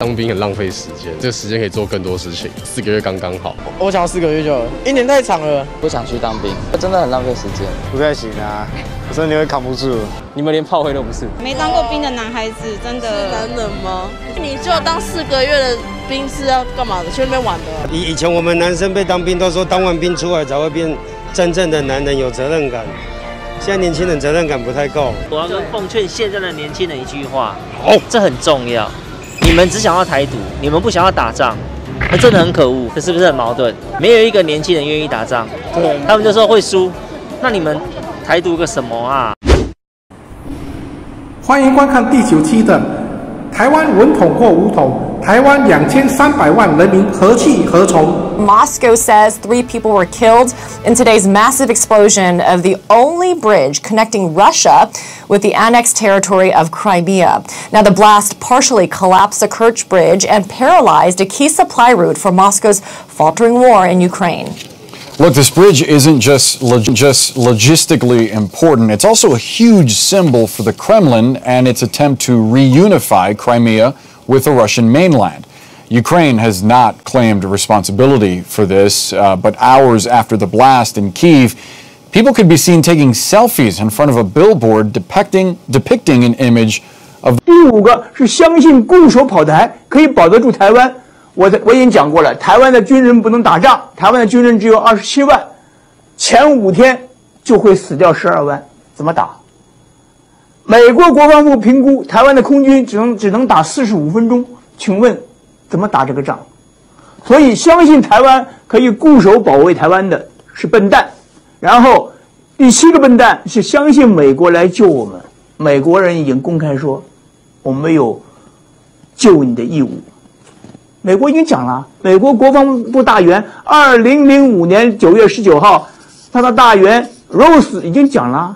当兵很浪费时间，这个时间可以做更多事情，4个月刚刚好。 我想要4个月就好了，1年太长了， 不想去当兵，真的很浪费时间。 不太行啊，我身体会扛不住。 你们连炮灰都不是。 没当过兵的男孩子真的是男人吗？你就当4个月的兵是要干嘛的？去那边玩的？ 以前我们男生被当兵都说当完兵出来才会变真正的男人，有责任感。现在年轻人责任感不太够。 我要跟奉劝现在的年轻人一句话： 好， 这很重要。你们只想要台独，你们不想要打仗，那真的很可恶。这是不是很矛盾？没有一个年轻人愿意打仗， 对， 他们就说会输。那你们台独个什么啊？ 欢迎观看第9期的台湾稳统或武统，台湾2300万人民何去何从？ Moscow says 3 people were killed in today's massive explosion of the only bridge connecting Russia with the annexed territory of Crimea. Now, the blast partially collapsed the Kerch Bridge and paralyzed a key supply route for Moscow's faltering war in Ukraine. Look, this bridge isn't just logistically important. It's also a huge symbol for the Kremlin and its attempt to reunify Crimea with the Russian mainland. Ukraine has not claimed responsibility for this, but hours after the blast in Kyiv, people could be seen taking selfies in front of a billboard depicting an image of. 第5个是相信固守跑台可以保得住台湾。我已经讲过了，台湾的军人不能打仗，台湾的军人只有27万，前5天就会死掉12万，怎么打？美国国防部评估台湾的空军只能打45分钟，请问怎么打这个仗？所以相信台湾可以固守保卫台湾的是笨蛋。然后第7个笨蛋是相信美国来救我们，美国人已经公开说我们有救你的义务。美国已经讲了，美国国防部大员2005年9月19号，他的大员 Rose 已经讲了，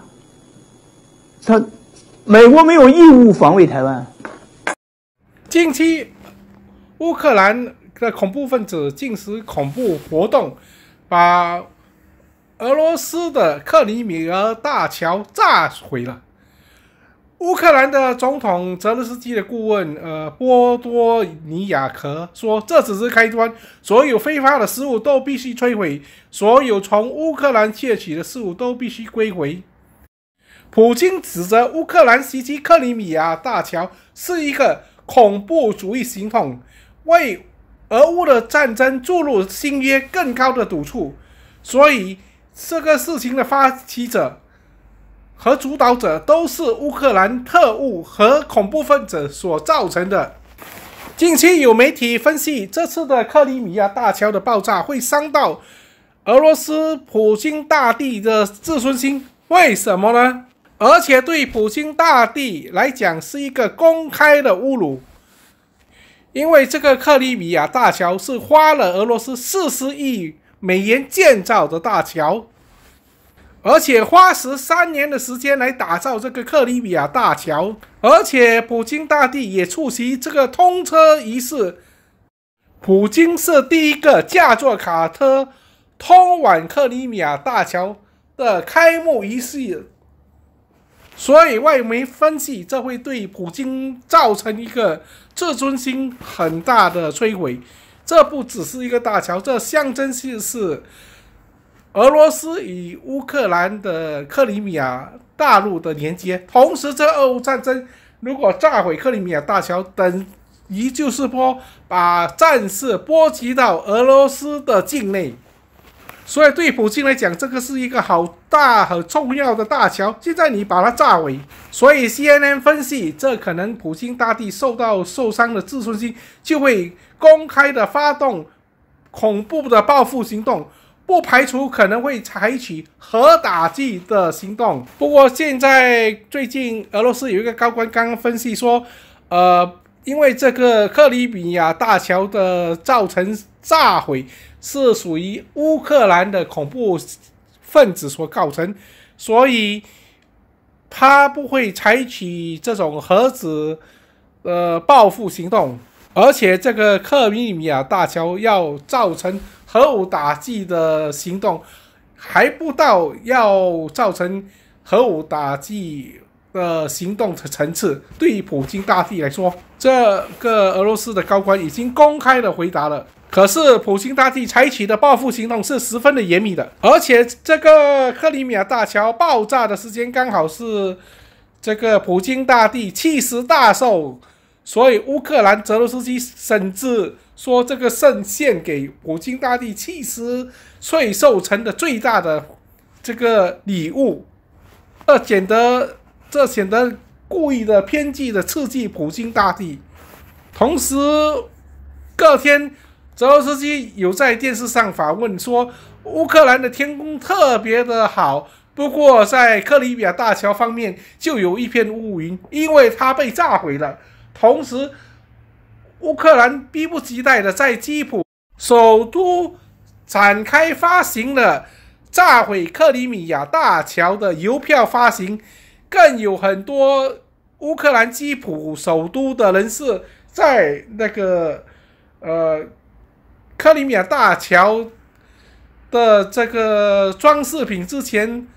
美国没有义务防卫台湾。 近期，乌克兰的恐怖分子进行恐怖活动，把俄罗斯的克里米亚大桥炸毁了。乌克兰的总统泽连斯基的顾问波多尼亚克说，这只是开端，所有非法的事物都必须摧毁，所有从乌克兰窃取的事物都必须归回。普京指责乌克兰袭击克里米亚大桥是一个恐怖主义行动，为俄乌的战争注入新约更高的赌注，所以这个事情的发起者和主导者都是乌克兰特务和恐怖分子所造成的。近期有媒体分析，这次的克里米亚大桥的爆炸会伤到俄罗斯普京大帝的自尊心，为什么呢？而且对普京大帝来讲是一个公开的侮辱，因为这个克里米亚大桥是花了俄罗斯40亿美元建造的大桥，而且花13年的时间来打造这个克里米亚大桥，而且普京大帝也出席这个通车仪式。普京是第一个驾坐卡车通往克里米亚大桥的开幕仪式，所以外媒分析，这会对普京造成一个自尊心很大的摧毁。这不只是一个大桥，这象征性是俄罗斯与乌克兰的克里米亚大陆的连接。同时，这俄乌战争如果炸毁克里米亚大桥，等于就是说把战事波及到俄罗斯的境内。所以对普京来讲，这个是一个好大很重要的大桥，现在你把它炸毁，所以 CNN 分析，这可能普京大帝受伤的自尊心就会公开的发动恐怖的报复行动，不排除可能会采取核打击的行动。不过现在最近俄罗斯有一个高官刚刚分析说，因为这个克里米亚大桥的造成炸毁是属于乌克兰的恐怖分子所造成，所以他不会采取这种核子报复行动。而且这个克里米亚大桥要造成核武打击的行动，还不到要造成核武打击的行动层次。对于普京大帝来说，这个俄罗斯的高官已经公开的回答了。可是普京大帝采取的报复行动是十分的严密的，而且这个克里米亚大桥爆炸的时间刚好是这个普京大帝70大寿，所以乌克兰泽连斯基甚至说这个圣献给普京大帝70岁寿辰的最大的这个礼物，这显得故意的偏激的刺激普京大帝。同时，隔天泽连斯基有在电视上访问说，乌克兰的天空特别的好，不过在克里米亚大桥方面就有一片乌云，因为它被炸毁了。同时，乌克兰逼不及待的在基辅首都展开发行了炸毁克里米亚大桥的邮票发行，更有很多乌克兰基辅首都的人士在那个克里米亚大桥的这个装饰品之前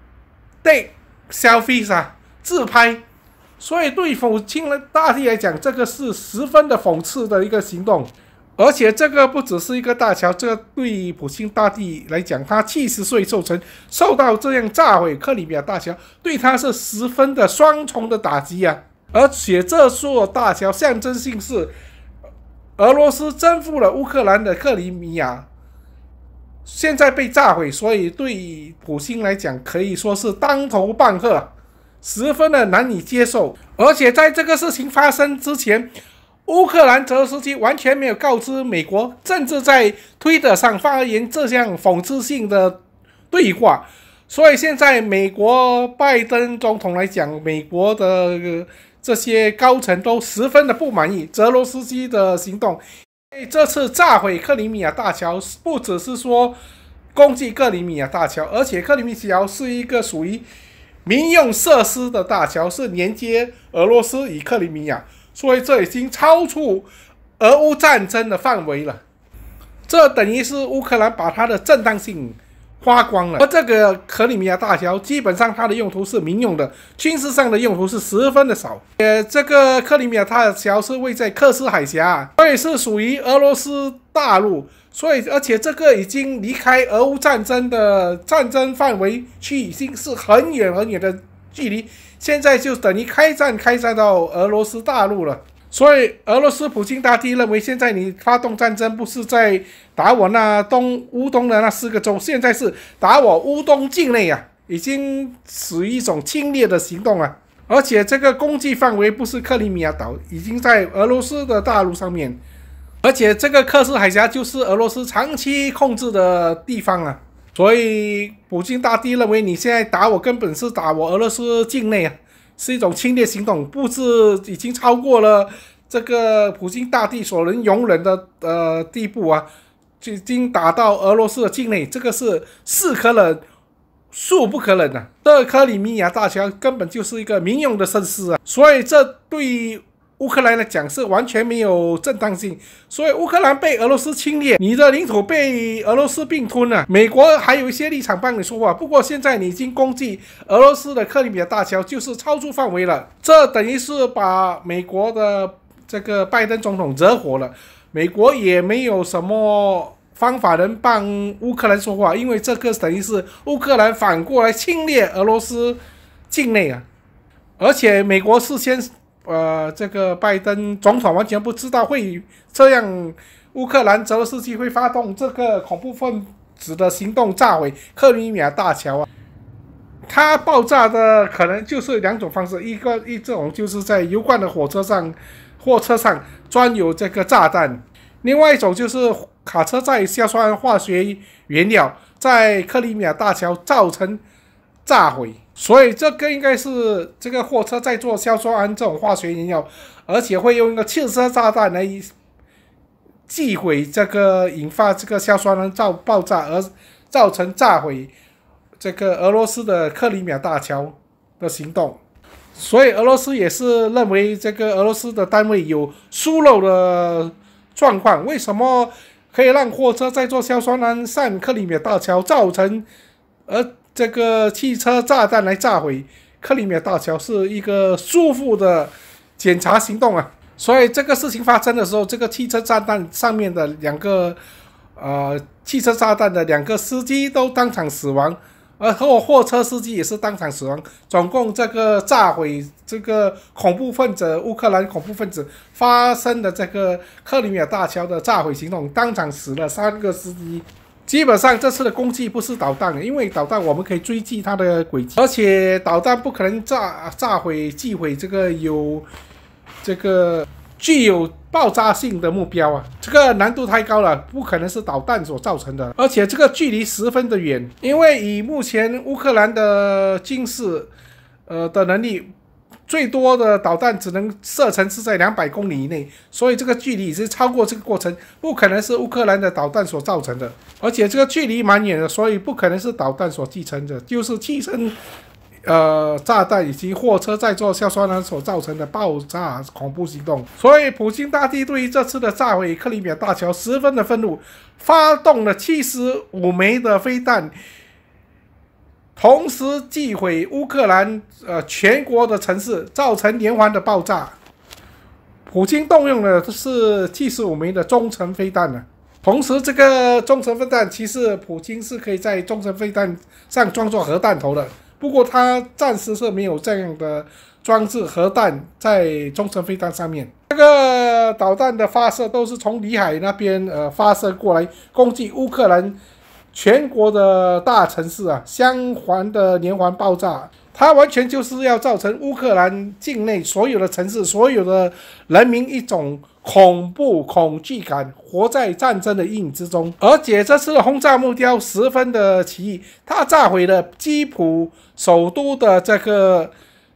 take selfies 自拍，所以对普京大帝来讲，这个是十分的讽刺的一个行动。而且这个不只是一个大桥，这个对普京大帝来讲，他70岁寿辰受到这样炸毁克里米亚大桥，对他是十分的双重的打击啊！而且这座大桥象征性是俄罗斯征服了乌克兰的克里米亚，现在被炸毁，所以对普京来讲可以说是当头棒喝，十分的难以接受。而且在这个事情发生之前，乌克兰泽连斯基完全没有告知美国，甚至在推特上发言这样讽刺性的对话。所以现在美国拜登总统来讲，美国的这些高层都十分的不满意泽连斯基的行动。这次炸毁克里米亚大桥不只是说攻击克里米亚大桥，而且克里米亚桥是一个属于民用设施的大桥，是连接俄罗斯与克里米亚，所以这已经超出俄乌战争的范围了。这等于是乌克兰把它的正当性花光了。而这个克里米亚大桥基本上它的用途是民用的，军事上的用途是十分的少。这个克里米亚大桥是位在克斯海峡，所以是属于俄罗斯大陆，所以而且这个已经离开俄乌战争的战争范围区，已经是很远很远的距离，现在就等于开战到俄罗斯大陆了。所以俄罗斯普京大帝认为，现在你发动战争不是在打我那乌东的那4个州，现在是打我乌东境内啊，已经属于一种侵略的行动啊。而且这个攻击范围不是克里米亚岛，已经在俄罗斯的大陆上面，而且这个克斯海峡就是俄罗斯长期控制的地方啊。所以普京大帝认为，你现在打我根本是打我俄罗斯境内啊，是一种侵略行动，不是已经超过了这个普京大帝所能容忍的地步啊，就已经打到俄罗斯的境内，这个是是可忍孰不可忍啊！这克里米亚大桥根本就是一个民用的设施啊，所以这对于乌克兰来讲是完全没有正当性。所以乌克兰被俄罗斯侵略，你的领土被俄罗斯并吞了，美国还有一些立场帮你说话。不过现在你已经攻击俄罗斯的克里米亚大桥，就是超出范围了，这等于是把美国的这个拜登总统惹火了。美国也没有什么方法能帮乌克兰说话，因为这个等于是乌克兰反过来侵略俄罗斯境内啊。而且美国事先这个拜登总统完全不知道会这样，乌克兰泽连斯基会发动这个恐怖分子的行动，炸毁克里米亚大桥啊。它爆炸的可能就是2种方式，一种就是在油罐的货车上装有这个炸弹，另外一种就是卡车在硝酸化学原料在克里米亚大桥造成炸毁。所以这个应该是这个货车在做硝酸铵这种化学原料，而且会用一个汽车炸弹来击毁这个，引发这个硝酸铵爆炸，而造成炸毁这个俄罗斯的克里米亚大桥的行动。所以俄罗斯也是认为这个俄罗斯的单位有疏漏的状况，为什么可以让货车在做硝酸铵上克里米亚大桥，造成这个汽车炸弹来炸毁克里米亚大桥是一个束缚的检查行动啊。所以这个事情发生的时候，这个汽车炸弹上面的汽车炸弹的2个司机都当场死亡，而货车司机也是当场死亡。总共这个炸毁这个乌克兰恐怖分子发生的这个克里米亚大桥的炸毁行动，当场死了3个司机。基本上这次的攻击不是导弹，因为导弹我们可以追击它的轨迹，而且导弹不可能击毁这个具有爆炸性的目标啊，这个难度太高了，不可能是导弹所造成的，而且这个距离十分的远，因为以目前乌克兰的军事的能力，最多的导弹只能射程是在200公里以内，所以这个距离已经超过这个过程，不可能是乌克兰的导弹所造成的，而且这个距离蛮远的，所以不可能是导弹所继承的，就是汽车炸弹以及货车载座硝酸铵所造成的爆炸恐怖行动。所以普京大帝对于这次的炸毁克里米亚大桥十分的愤怒，发动了75枚的飞弹，同时击毁乌克兰全国的城市，造成连环的爆炸。普京动用的是75枚的中程飞弹呢。同时，这个中程飞弹其实普京是可以在中程飞弹上装作核弹头的，不过他暂时是没有这样的装置核弹在中程飞弹上面。这个导弹的发射都是从里海那边发射过来，攻击乌克兰全国的大城市啊，相环的连环爆炸，它完全就是要造成乌克兰境内所有的城市、所有的人民一种恐怖恐惧感，活在战争的阴影之中。而且这次的轰炸目标十分的奇异，它炸毁了基辅首都的这个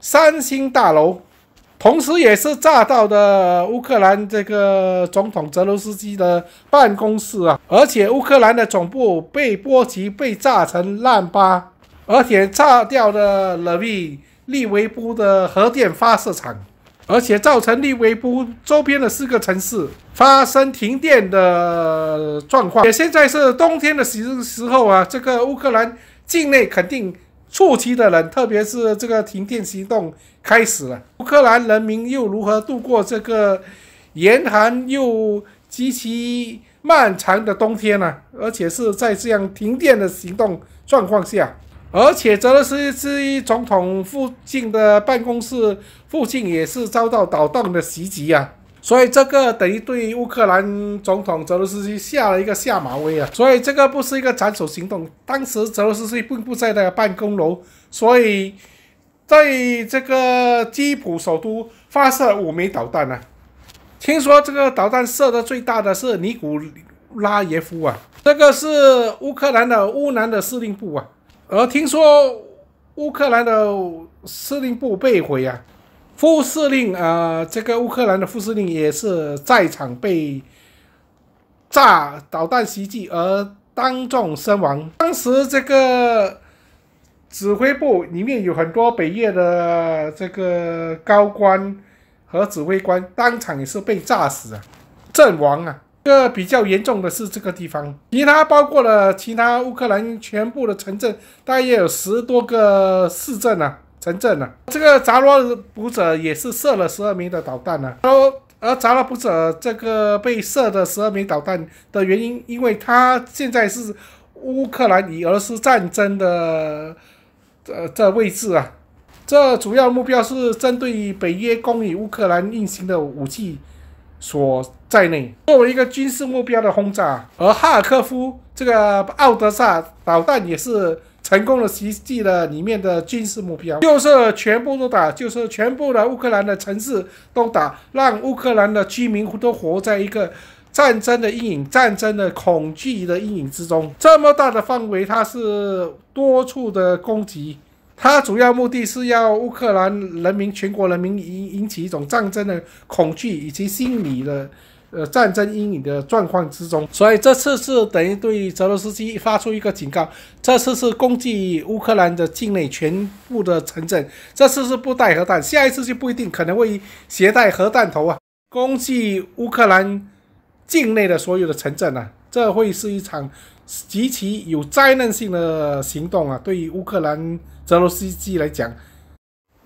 3星大楼，同时也是炸到的乌克兰这个总统泽连斯基的办公室啊，而且乌克兰的总部被波及，被炸成烂巴，而且炸掉了利维布的核电发射场，而且造成利维布周边的4个城市发生停电的状况。也现在是冬天的时候啊，这个乌克兰境内肯定初期的人，特别是这个停电行动开始了，乌克兰人民又如何度过这个严寒又极其漫长的冬天呢？而且是在这样停电的行动状况下，而且泽连斯基总统附近的办公室附近也是遭到导弹的袭击啊。所以这个等于对乌克兰总统泽连斯基下了一个下马威啊！所以这个不是一个斩首行动。当时泽连斯基并不在那个办公楼，所以在这个基辅首都发射5枚导弹啊。听说这个导弹射的最大的是尼古拉耶夫啊，这个是乌克兰的乌南的司令部啊。而听说乌克兰的司令部被毁啊。副司令这个乌克兰的副司令也是在场被导弹袭击而当众身亡。当时这个指挥部里面有很多北约的这个高官和指挥官，当场也是被炸死啊，阵亡啊。这个比较严重的是这个地方，其他包括了其他乌克兰全部的城镇，大约有10多个市镇啊。城镇啊，这个扎罗布者也是射了12枚的导弹啊，而扎罗布者这个被射的12枚导弹的原因，因为他现在是乌克兰与俄罗斯战争的这位置啊，这主要目标是针对北约供予乌克兰运行的武器所在内，作为一个军事目标的轰炸。而哈尔科夫这个奥德萨导弹也是成功的袭击了里面的军事目标，就是全部都打，就是全部的乌克兰的城市都打，让乌克兰的居民都活在一个战争的阴影、战争的恐惧的阴影之中。这么大的范围，它是多处的攻击，它主要目的是要乌克兰人民、全国人民引起一种战争的恐惧以及心理的战争阴影的状况之中。所以这次是等于对泽连斯基发出一个警告，这次是攻击乌克兰的境内全部的城镇，这次是不带核弹，下一次就不一定，可能会携带核弹头啊，攻击乌克兰境内的所有的城镇啊，这会是一场极其有灾难性的行动啊，对于乌克兰泽连斯基来讲。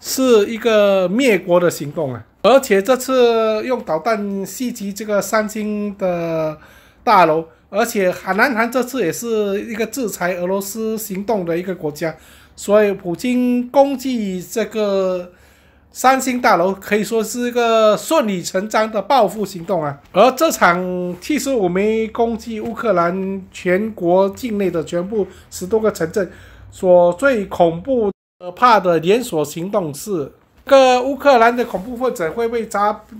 是一个灭国的行动啊！而且这次用导弹袭击这个三星的大楼，而且南韩这次也是一个制裁俄罗斯行动的一个国家，所以普京攻击这个三星大楼可以说是一个顺理成章的报复行动啊！而这场75枚攻击乌克兰全国境内的全部10多个城镇，所最恐怖可怕的连锁行动是，这个乌克兰的恐怖分子会被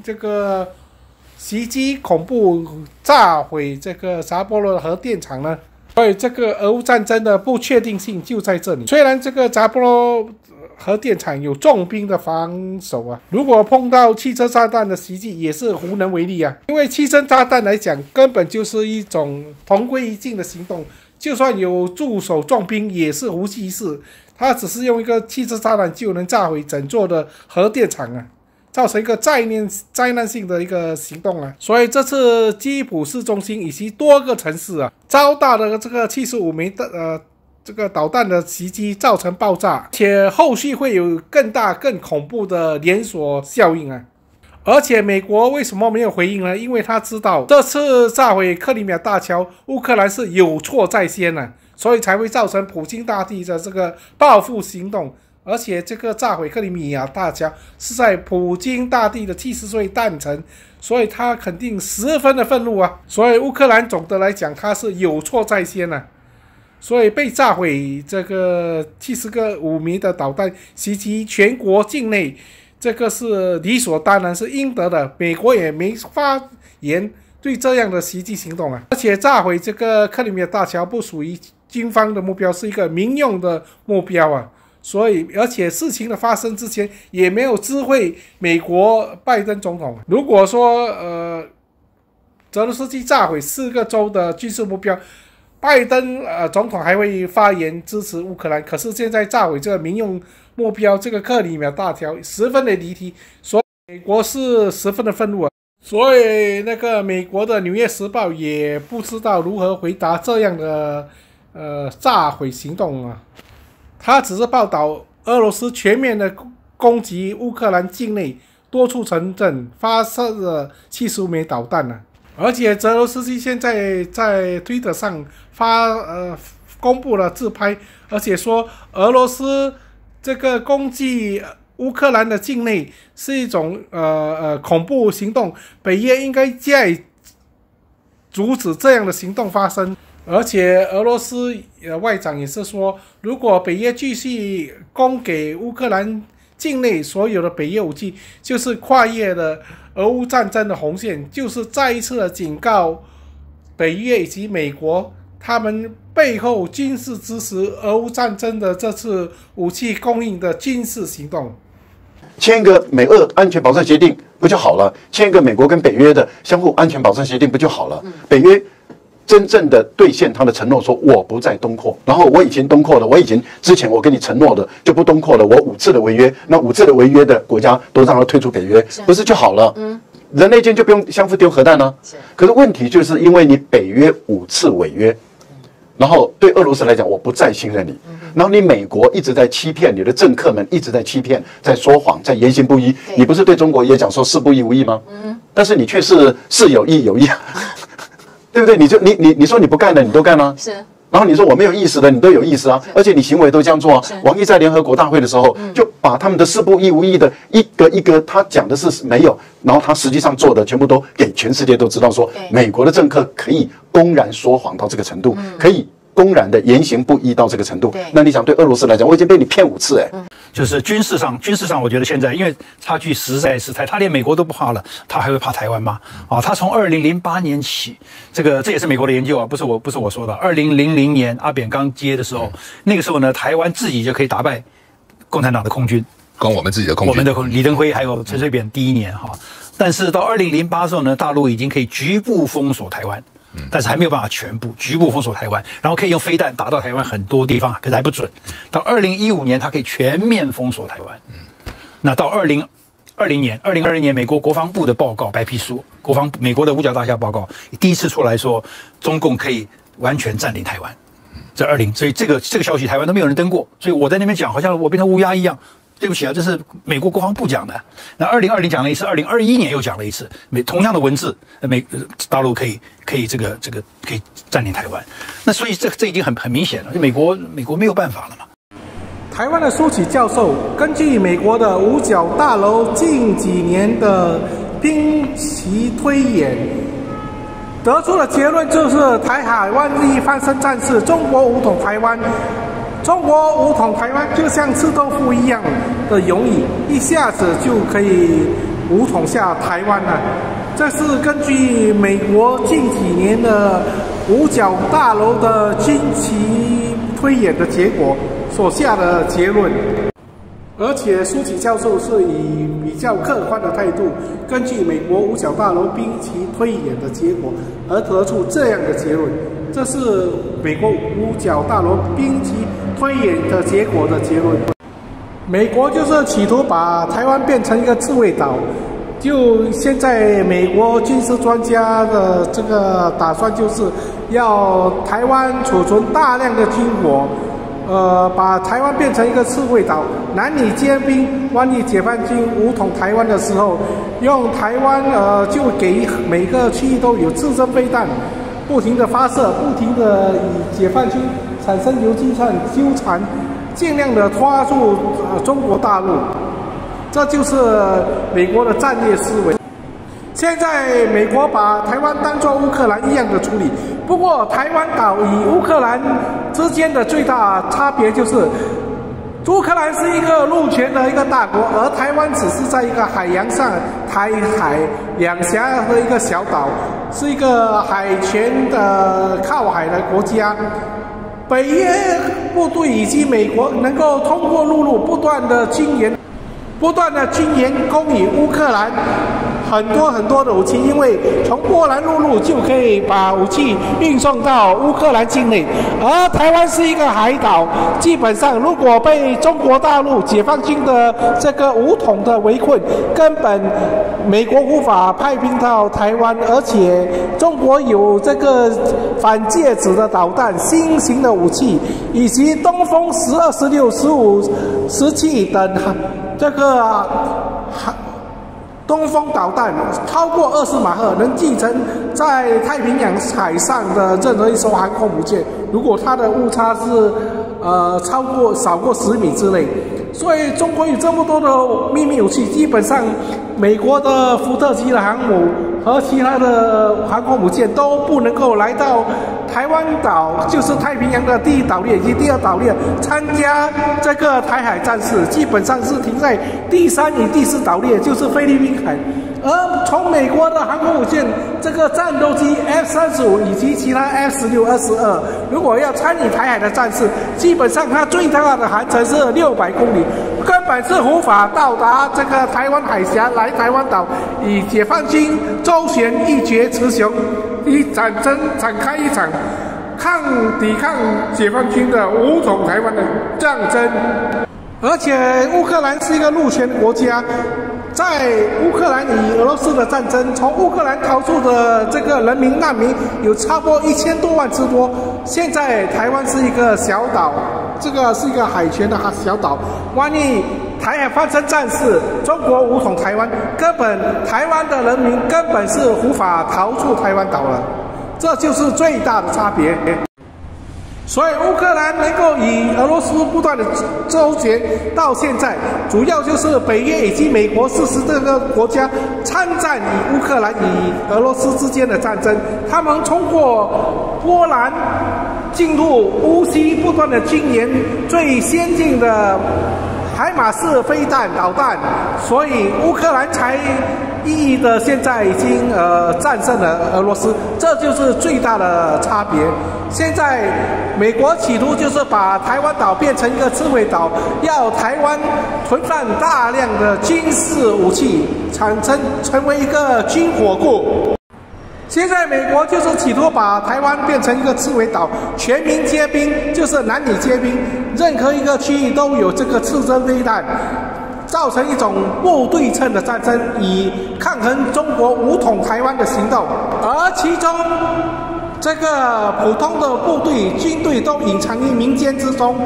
袭击恐怖炸毁这个扎波罗核电厂呢？所以这个俄乌战争的不确定性就在这里。虽然这个扎波罗核电厂有重兵的防守啊，如果碰到汽车炸弹的袭击也是无能为力啊。因为汽车炸弹来讲根本就是一种同归于尽的行动，就算有驻守重兵也是无济于事，它只是用一个汽车炸弹就能炸毁整座的核电厂啊，造成一个灾难性的一个行动啊。所以这次基辅市中心以及多个城市啊遭到了这个75枚的这个导弹的袭击，造成爆炸，且后续会有更大更恐怖的连锁效应啊。而且美国为什么没有回应呢？因为他知道这次炸毁克里米亚大桥，乌克兰是有错在先啊，所以才会造成普京大帝的这个报复行动。而且这个炸毁克里米亚大桥是在普京大帝的70岁诞辰，所以他肯定十分的愤怒啊。所以乌克兰总的来讲他是有错在先啊，所以被炸毁这个75枚的导弹袭击全国境内，这个是理所当然，是应得的。美国也没发言对这样的袭击行动啊。而且炸毁这个克里米亚大桥不属于军方的目标，是一个民用的目标啊。所以，而且事情的发生之前也没有知会美国拜登总统。如果说泽连斯基炸毁4个州的军事目标，拜登总统还会发言支持乌克兰。可是现在炸毁这个民用目标，这个克里米亚大桥十分的离题，所以美国是十分的愤怒啊。所以那个美国的《纽约时报》也不知道如何回答这样的炸毁行动啊。他只是报道俄罗斯全面的攻击乌克兰境内多处城镇，发射了75枚导弹啊。而且泽连斯基现在在推特上公布了自拍，而且说俄罗斯这个攻击乌克兰的境内是一种恐怖行动，北约应该加以阻止这样的行动发生。而且俄罗斯外长也是说，如果北约继续供给乌克兰境内所有的北约武器，就是跨越了俄乌战争的红线，就是再一次的警告北约以及美国，他们背后军事支持俄乌战争的这次武器供应的军事行动。 签一个美俄安全保障协定不就好了？签一个美国跟北约的相互安全保障协定不就好了？北约真正的兑现他的承诺，说我不再东扩，然后我已经东扩了，我已经之前我跟你承诺的就不东扩了，我5次的违约，那5次的违约的国家都让他退出北约，不是就好了？人类间就不用相互丢核弹了。可是问题就是因为你北约5次违约，然后对俄罗斯来讲我不再信任你，然后你美国一直在欺骗，你的政客们一直在欺骗，在说谎，在言行不一。你不是对中国也讲说事不一无益吗？但是你却是事有益有益。对不对？你说你不干的，你都干了。是。然后你说我没有意思的，你都有意思啊。而且你行为都这样做啊。王毅在联合国大会的时候，就把他们的事不一无益的一个一个，他讲的是没有，然后他实际上做的全部都给全世界都知道说，美国的政客可以公然说谎到这个程度，可以公然的言行不一到这个程度。那你想对俄罗斯来讲，我已经被你骗5次就是军事上，我觉得现在因为差距实在是太，他连美国都不怕了，他还会怕台湾吗？他从2008年起，这也是美国的研究啊，不是我说的。2000年阿扁刚接的时候，那个时候呢，台湾自己就可以打败共产党的空军， 光我们自己的空军， 我们的李登辉还有陈水扁第1年但是到2008的时候呢，大陆已经可以局部封锁台湾。但是还没有办法全部局部封锁台湾，然后可以用飞弹打到台湾很多地方，可是还不准。到2015年，它可以全面封锁台湾。那到2020年，美国国防部的报告白皮书，美国的五角大厦报告第一次出来说，中共可以完全占领台湾。所以这个消息台湾都没有人登过，所以我在那边讲，好像我变成乌鸦一样。 对不起啊，这是美国国防部讲的。那2020讲了一次，2021年又讲了一次，同样的文字，大陆可以可以占领台湾。那所以这已经很明显了，美国没有办法了嘛。 台湾的苏启教授根据美国的五角大楼近几年的兵棋推演，得出的结论就是台海万亿翻身战士，中国武统台湾。中国武统台湾就像吃豆腐一样的容易，一下子就可以武统下台湾了。这是根据美国近几年的五角大楼的军棋推演的结果所下的结论。而且苏启教授是以比较客观的态度，根据美国五角大楼兵棋推演的结果而得出这样的结论。这是美国五角大楼兵棋推演的结果的结论。美国就是企图把台湾变成一个刺猬岛，就现在美国军事专家的这个打算就是要台湾储存大量的军火，把台湾变成一个刺猬岛，男女皆兵。万一解放军武统台湾的时候，用台湾就给每个区域都有刺针飞弹，不停的发射，不停的与解放军产生游击战纠缠，尽量的拖住中国大陆。这就是美国的战略思维。现在美国把台湾当作乌克兰一样的处理，不过台湾岛与乌克兰之间的最大差别就是，乌克兰是一个陆权的一个大国，而台湾只是在一个海洋上台海两峡的一个小岛，是一个海权的靠海的国家。北约部队以及美国能够通过陆路不断的军援供予乌克兰很多的武器，因为从波兰陆路就可以把武器运送到乌克兰境内，而台湾是一个海岛，基本上如果被中国大陆解放军的这个武统的围困，根本美国无法派兵到台湾，而且中国有这个反介质的导弹、新型的武器，以及东风12、16、15、17等这个东风导弹超过20马赫，能击沉在太平洋海上的任何一艘航空母舰。如果它的误差是少过10米之内，所以中国有这么多的秘密武器，基本上美国的福特级的航母和其他的航空母舰都不能够来到台湾岛，就是太平洋的第一岛链以及第二岛链参加这个台海战事，基本上是停在第3与第4岛链，就是菲律宾海。而从美国的航空母舰这个战斗机 F-35以及其他 F-16、22，如果要参与台海的战事，基本上它最大的航程是600公里，根本是无法到达这个台湾海峡来台湾岛，与解放军周旋一决雌雄，以展开一场抵抗解放军的武统台湾的战争。而且乌克兰是一个陆权国家，在乌克兰与俄罗斯的战争，从乌克兰逃出的这个人民难民有差不多1000多万之多。现在台湾是一个小岛，这个是一个海权的小岛，万一台海发生战事，中国武统台湾，根本台湾的人民根本是无法逃出台湾岛了，这就是最大的差别。所以乌克兰能够与俄罗斯不断的周旋到现在，主要就是北约以及美国40这个国家参战与乌克兰与俄罗斯之间的战争，他们通过波兰进入乌西不断的军援最先进的海马式飞弹导弹，所以乌克兰才意义的现在已经战胜了俄罗斯，这就是最大的差别。现在美国企图就是把台湾岛变成一个刺猬岛，要台湾囤放大量的军事武器，成为一个军火库。现在美国就是企图把台湾变成一个刺猬岛，全民皆兵，就是男女皆兵，任何一个区域都有这个刺针飞弹，造成一种不对称的战争，以抗衡中国武统台湾的行动。而其中这个普通的部队、军队都隐藏于民间之中，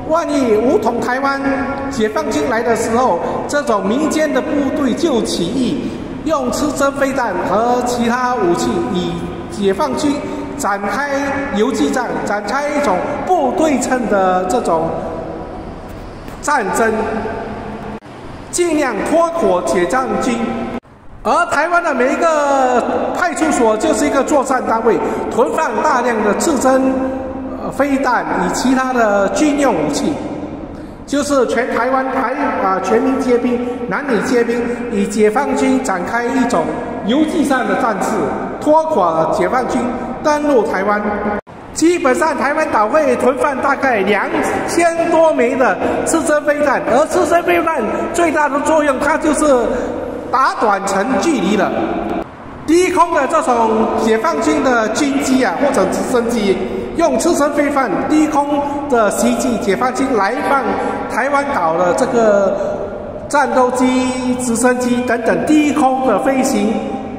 万一武统台湾解放军来的时候，这种民间的部队就起义，用刺针飞弹和其他武器以解放军展开游击战，展开一种不对称的这种战争，尽量拖垮解放军。而台湾的每一个派出所就是一个作战单位，囤放大量的刺针飞弹以其他的军用武器，就是全台湾全民皆兵、男女皆兵，以解放军展开一种游击战的战事，拖垮解放军登陆台湾。基本上台湾岛会囤放大概2000多枚的刺针飞弹，而刺针飞弹最大的作用，它就是打短程距离了。低空的这种解放军的军机或者直升机，用刺针飞弹低空的袭击解放军来放台湾岛的这个战斗机、直升机等等低空的飞行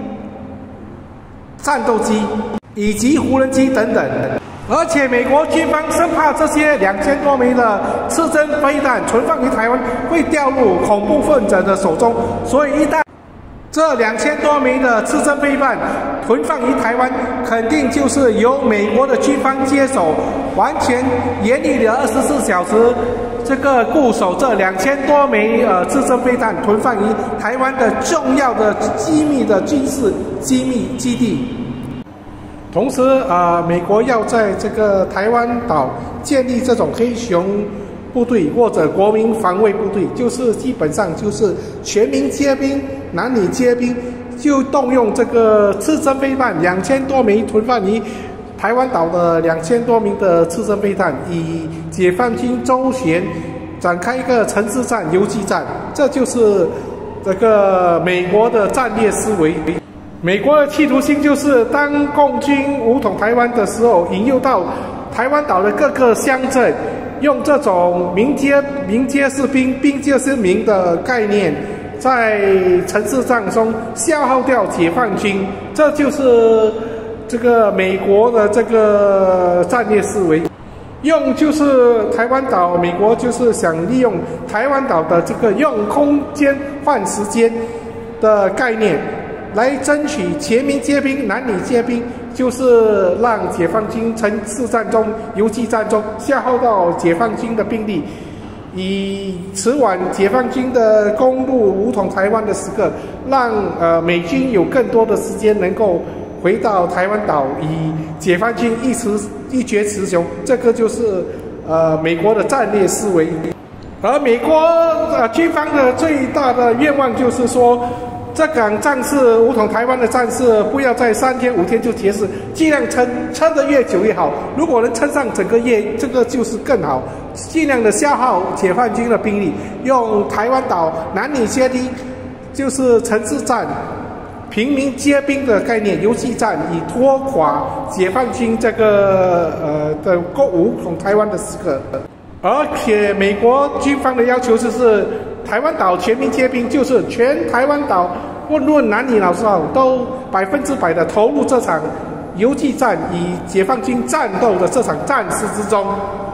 战斗机以及无人机等等。而且美国军方生怕这些2000多枚的刺针飞弹存放于台湾会掉入恐怖分子的手中，所以一旦这2000多枚的刺针飞弹囤放于台湾，肯定就是由美国的军方接手，完全严厉的24小时这个固守这2000多枚刺针飞弹囤放于台湾的重要的机密的军事机密基地。同时美国要在这个台湾岛建立这种黑熊部队或者国民防卫部队，就是基本上就是全民皆兵、男女皆兵，就动用这个刺针飞弹2000多枚囤放于台湾岛的2000多名的刺针飞弹，以解放军周旋展开一个城市战、游击战，这就是这个美国的战略思维。美国的企图心就是当共军武统台湾的时候，引诱到台湾岛的各个乡镇，用这种民皆是兵、兵皆是民的概念，在城市战中消耗掉解放军，这就是这个美国的这个战略思维。就是台湾岛，美国就是想利用台湾岛的这个用空间换时间的概念，来争取全民皆兵、男女皆兵，就是让解放军城市战中、游击战中消耗到解放军的兵力，以迟晚解放军的攻入武统台湾的时刻，让美军有更多的时间能够回到台湾岛，以解放军一决雌雄。这个就是美国的战略思维。而美国军方的最大的愿望就是说，这场战事武统台湾的战事不要在3天5天就结束，尽量撑得越久越好。如果能撑上整个月，这个就是更好。尽量的消耗解放军的兵力，用台湾岛男女皆兵，就是城市战、平民皆兵的概念，游击战，以拖垮解放军这个的武统台湾的时刻。而且美国军方的要求就是台湾岛全民皆兵，就是全台湾岛无论男女老少都100%的投入这场游击战，与解放军战斗的这场战事之中。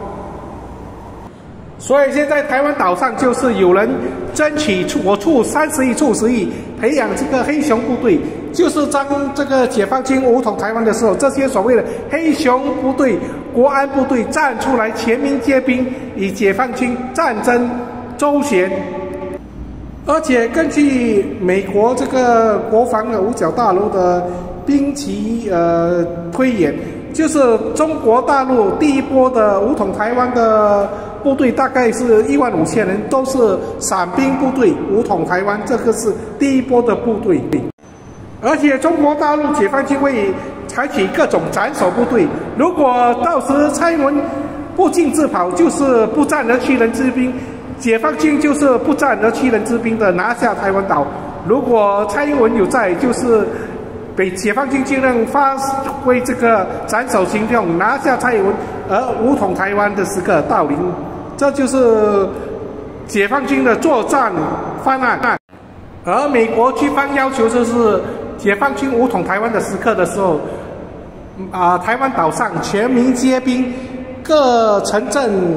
所以现在台湾岛上就是有人争取我出30亿、50亿培养这个黑熊部队，就是当这个解放军武统台湾的时候，这些所谓的黑熊部队、国安部队站出来，全民皆兵，与解放军战争周旋。而且根据美国这个国防的五角大楼的兵棋推演，就是中国大陆第一波的武统台湾的部队大概是15000人，都是伞兵部队武统台湾，这个是第一波的部队。而且中国大陆解放军会采取各种斩首部队，如果到时蔡英文不进自跑，就是不战而屈人之兵。解放军就是不战而屈人之兵的拿下台湾岛。如果蔡英文有在，就是被解放军尽量发挥这个斩首行动，拿下蔡英文，而武统台湾的时刻到临。这就是解放军的作战方案。而美国军方要求就是解放军武统台湾的时刻的时候，台湾岛上全民皆兵，各城镇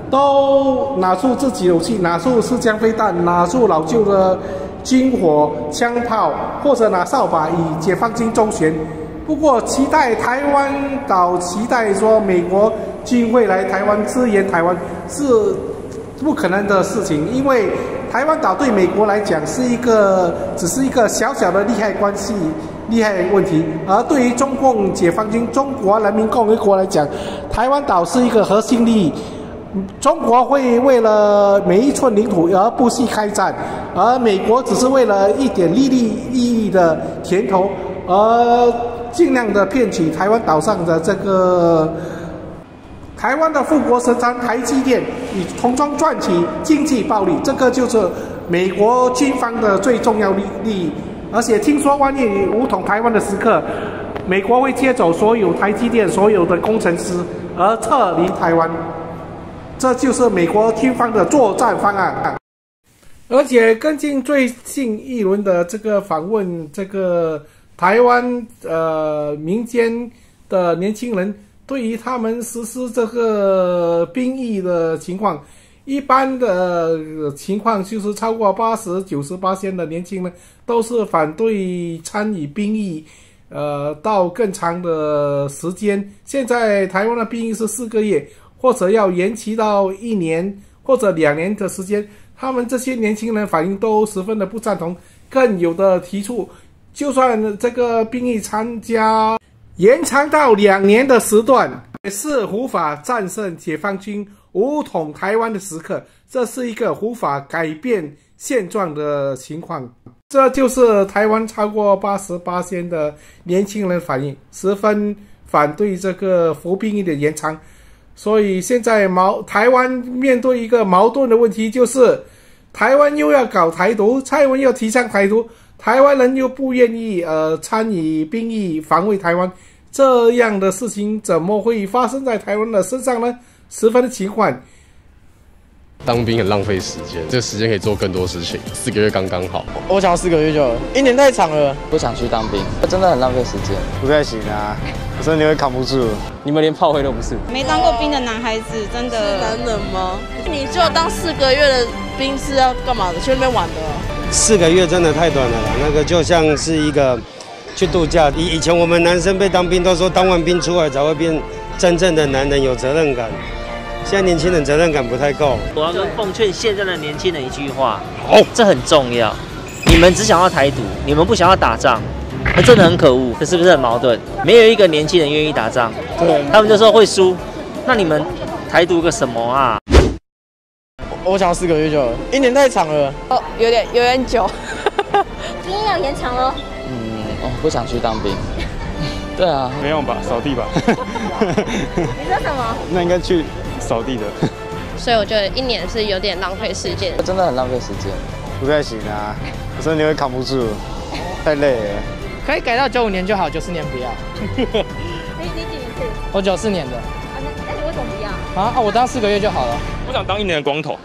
都拿出自己的武器，拿出四枪飞弹，拿出老旧的军火、枪炮，或者拿扫把以解放军周旋。不过，期待台湾岛，期待说美国军会来台湾支援台湾是不可能的事情，因为台湾岛对美国来讲只是一个小小的利害关系、利害问题，而对于中共解放军、中国人民共和国来讲，台湾岛是一个核心利益。中国会为了每一寸领土而不惜开战，而美国只是为了一点利益的甜头，而尽量的骗取台湾岛上的这个台湾的富国神山台积电，以从中赚取经济暴利，这个就是美国军方的最重要利益。而且听说万一武统台湾的时刻，美国会接走所有台积电所有的工程师而撤离台湾。这就是美国军方的作战方案，而且跟进最近一轮的这个访问，这个台湾民间的年轻人对于他们实施这个兵役的情况，一般的情况就是超过80-90%的年轻人都是反对参与兵役，到更长的时间。现在台湾的兵役是4个月。或者要延期到1年或者2年的时间，他们这些年轻人反应都十分的不赞同，更有的提出，就算这个兵役参加延长到2年的时段，也是无法战胜解放军武统台湾的时刻，这是一个无法改变现状的情况。这就是台湾超过80%的年轻人反应，十分反对这个服兵役的延长。所以现在台湾面对一个矛盾的问题，就是台湾又要搞台独，蔡英文又提倡台独，台湾人又不愿意参与兵役防卫台湾，这样的事情怎么会发生在台湾的身上呢？十分的奇怪。 当兵很浪费时间，这个时间可以做更多事情，4个月刚刚好。 我想要4个月就好了，1年太长了。 不想去当兵，真的很浪费时间。 不太行啊，我身体会扛不住。 你们连炮灰都不是。 没当过兵的男孩子真的是男人吗？你就当4个月的兵是要干嘛的？去那边玩的 ？4个月真的太短了啦，那个就像是一个去度假。以前我们男生被当兵都说当完兵出来才会变真正的男人，有责任感。现在年轻人责任感不太够。 我要跟奉劝现在的年轻人一句话，这很重要。你们只想要台独，你们不想要打仗，那真的很可恶。这是不是很矛盾？没有一个年轻人愿意打仗，对，他们就说会输。那你们台独个什么啊？ 我想要4个月就好了，1年太长了。 有点久。 兵役要延长喽。 不想去当兵。对啊， 没用吧，扫地吧。 你说什么？ 那应该去扫地的。 所以我觉得1年是有点浪费时间， 真的很浪费时间。 不太行啊，我身体会扛不住，太累了。 可以改到95年就好，94年不要。 你几年次？ 我94年的。 那你为什么不要？ 我当4个月就好了。 我想当1年的光头。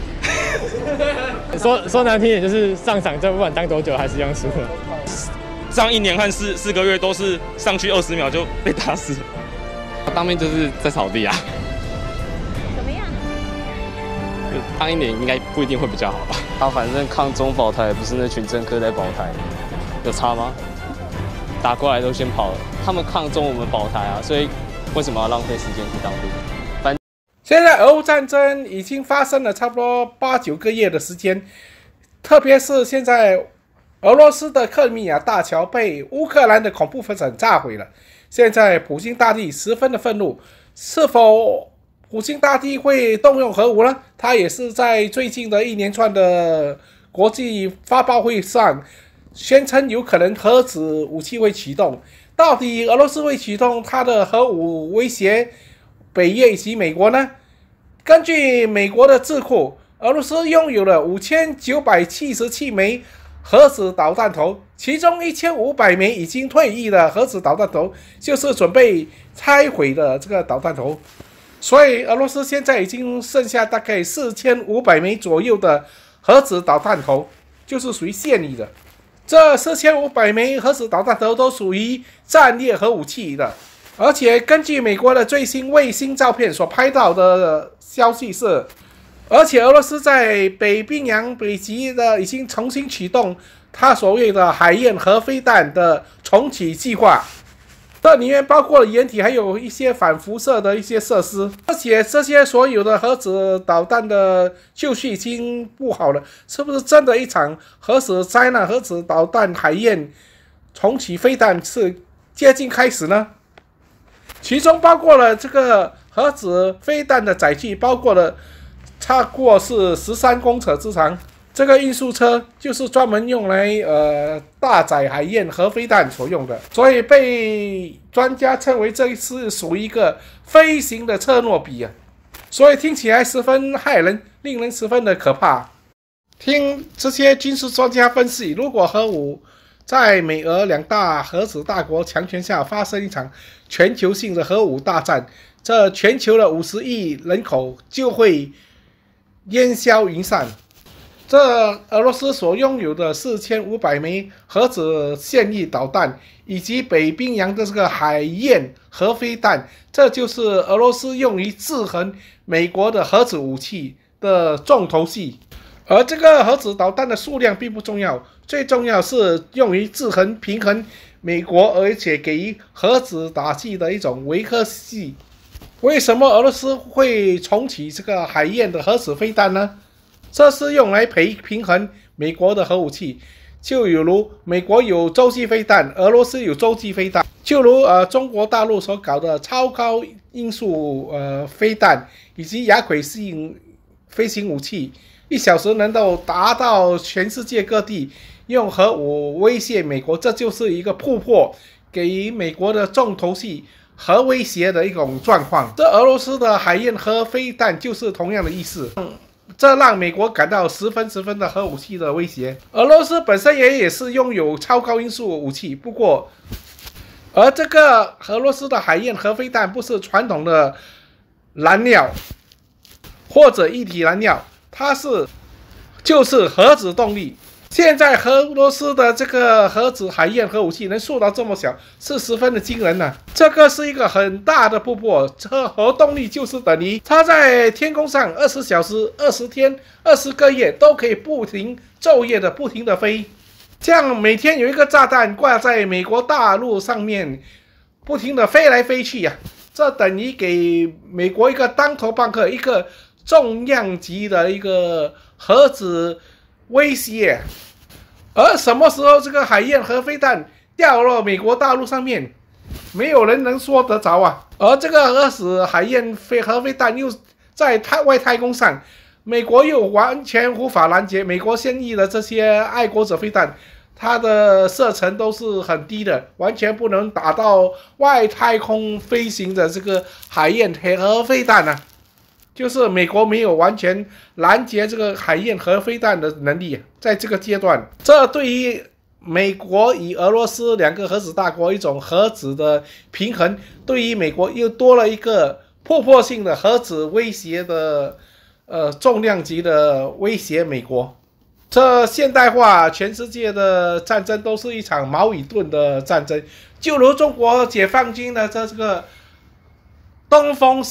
说难听点，就是上场就不管当多久还是一样输了。 上1年和4个月都是上去20秒就被打死。 当兵就是在扫地啊。 怎么样？ 当1年应该不一定会比较好吧？ 反正抗中保台不是那群政客在保台，有差吗？打过来都先跑了，他们抗中我们保台啊，所以为什么要浪费时间去当兵？ 现在俄乌战争已经发生了差不多8-9个月的时间，特别是现在俄罗斯的克里米亚大桥被乌克兰的恐怖分子炸毁了。现在普京大帝十分的愤怒，是否普京大帝会动用核武呢？他也是在最近的一连串的国际发布会上宣称有可能核子武器会启动。到底俄罗斯会启动他的核武威胁北约以及美国呢？根据美国的智库，俄罗斯拥有了5977枚核子导弹头，其中1500枚已经退役的核子导弹头，就是准备拆毁的这个导弹头。所以俄罗斯现在已经剩下大概4500枚左右的核子导弹头，就是属于现役的。这4500枚核子导弹头都属于战略核武器的， 而且根据美国的最新卫星照片所拍到的消息是，而且俄罗斯在北冰洋北极的已经重新启动它所谓的海燕核飞弹的重启计划。这里面包括了掩体，还有一些反辐射的一些设施，而且这些所有的核子导弹的就绪已经布好了，是不是真的一场核子灾难？核子导弹海燕重启飞弹是接近开始呢？其中包括了这个核子飞弹的载具，包括了超过是13公尺之长。这个运输车就是专门用来搭载海燕核飞弹所用的，所以被专家称为这是属于一个飞行的车诺比啊，所以听起来十分骇人，令人十分的可怕。听这些军事专家分析，如果核武在美俄两大核子大国强权下发生一场全球性的核武大战，这全球的50亿人口就会烟消云散。这俄罗斯所拥有的4500枚核子现役导弹，以及北冰洋的这个海燕核飞弹，这就是俄罗斯用于制衡美国的核子武器的重头戏。而这个核子导弹的数量并不重要，最重要是用于制衡、平衡美国，而且给予核子打击的一种维和系。为什么俄罗斯会重启这个海燕的核子飞弹呢？这是用来平衡美国的核武器，就有如美国有洲际飞弹，俄罗斯有洲际飞弹，就如中国大陆所搞的超高音速飞弹以及亚轨飞行武器，1小时能够达到全世界各地，用核武威胁美国，这就是一个突破，给予美国的重头戏核威胁的一种状况。这俄罗斯的海燕核飞弹就是同样的意思。这让美国感到十分的核武器的威胁。俄罗斯本身也是拥有超高音速武器，不过，而这个俄罗斯的海燕核飞弹不是传统的燃料或者一体燃料，它就是核子动力。现在俄罗斯的这个核子海燕核武器能塑到这么小，是十分的惊人啊！这个是一个很大的突破。这核动力就是等于它在天空上20小时、20天、20个月都可以昼夜的不停的飞，这样每天有一个炸弹挂在美国大陆上面，不停的飞来飞去啊！这等于给美国一个当头棒喝，一个重量级的一个核子威胁。而什么时候这个海燕核飞弹掉落美国大陆上面，没有人能说得着啊。而这个核子海燕核飞弹又在外太空上，美国又完全无法拦截。美国现役的这些爱国者飞弹，它的射程都是很低的，完全不能打到外太空飞行的这个海燕核飞弹啊。就是美国没有完全拦截这个海燕核飞弹的能力，在这个阶段，这对于美国与俄罗斯两个核子大国一种核子的平衡，对于美国又多了一个突破性的核子威胁的重量级的威胁美国。这现代化全世界的战争都是一场矛与盾的战争，就如中国解放军的这个东风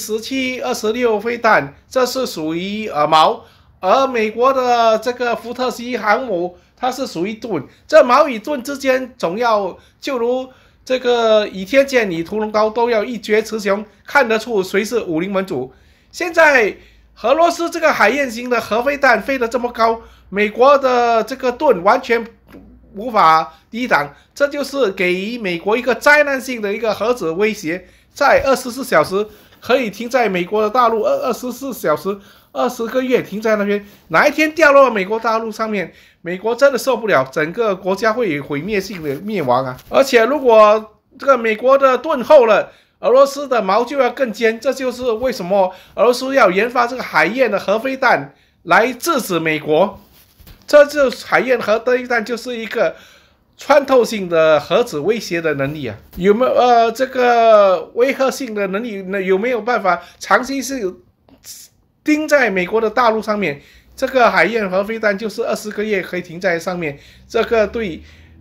11、17、26飞弹，这是属于矛，而美国的这个福特级航母，它是属于盾。这矛与盾之间，总要就如这个倚天剑与屠龙刀，都要一决雌雄，看得出谁是武林盟主。现在俄罗斯这个海燕型的核飞弹飞得这么高，美国的这个盾完全无法抵挡，这就是给予美国一个灾难性的一个核子威胁。在24小时可以停在美国的大陆，24小时20个月停在那边，哪一天掉落美国大陆上面，美国真的受不了，整个国家会毁灭性的灭亡啊！而且如果这个美国的盾厚了，俄罗斯的矛就要更尖，这就是为什么俄罗斯要研发这个海燕的核飞弹来制止美国。这就是海燕核飞弹，就是一个穿透性的核子威胁的能力啊，有没有这个威吓性的能力呢？有没有办法长期是钉在美国的大陆上面？这个海燕核飞弹就是20个月可以停在上面，这个对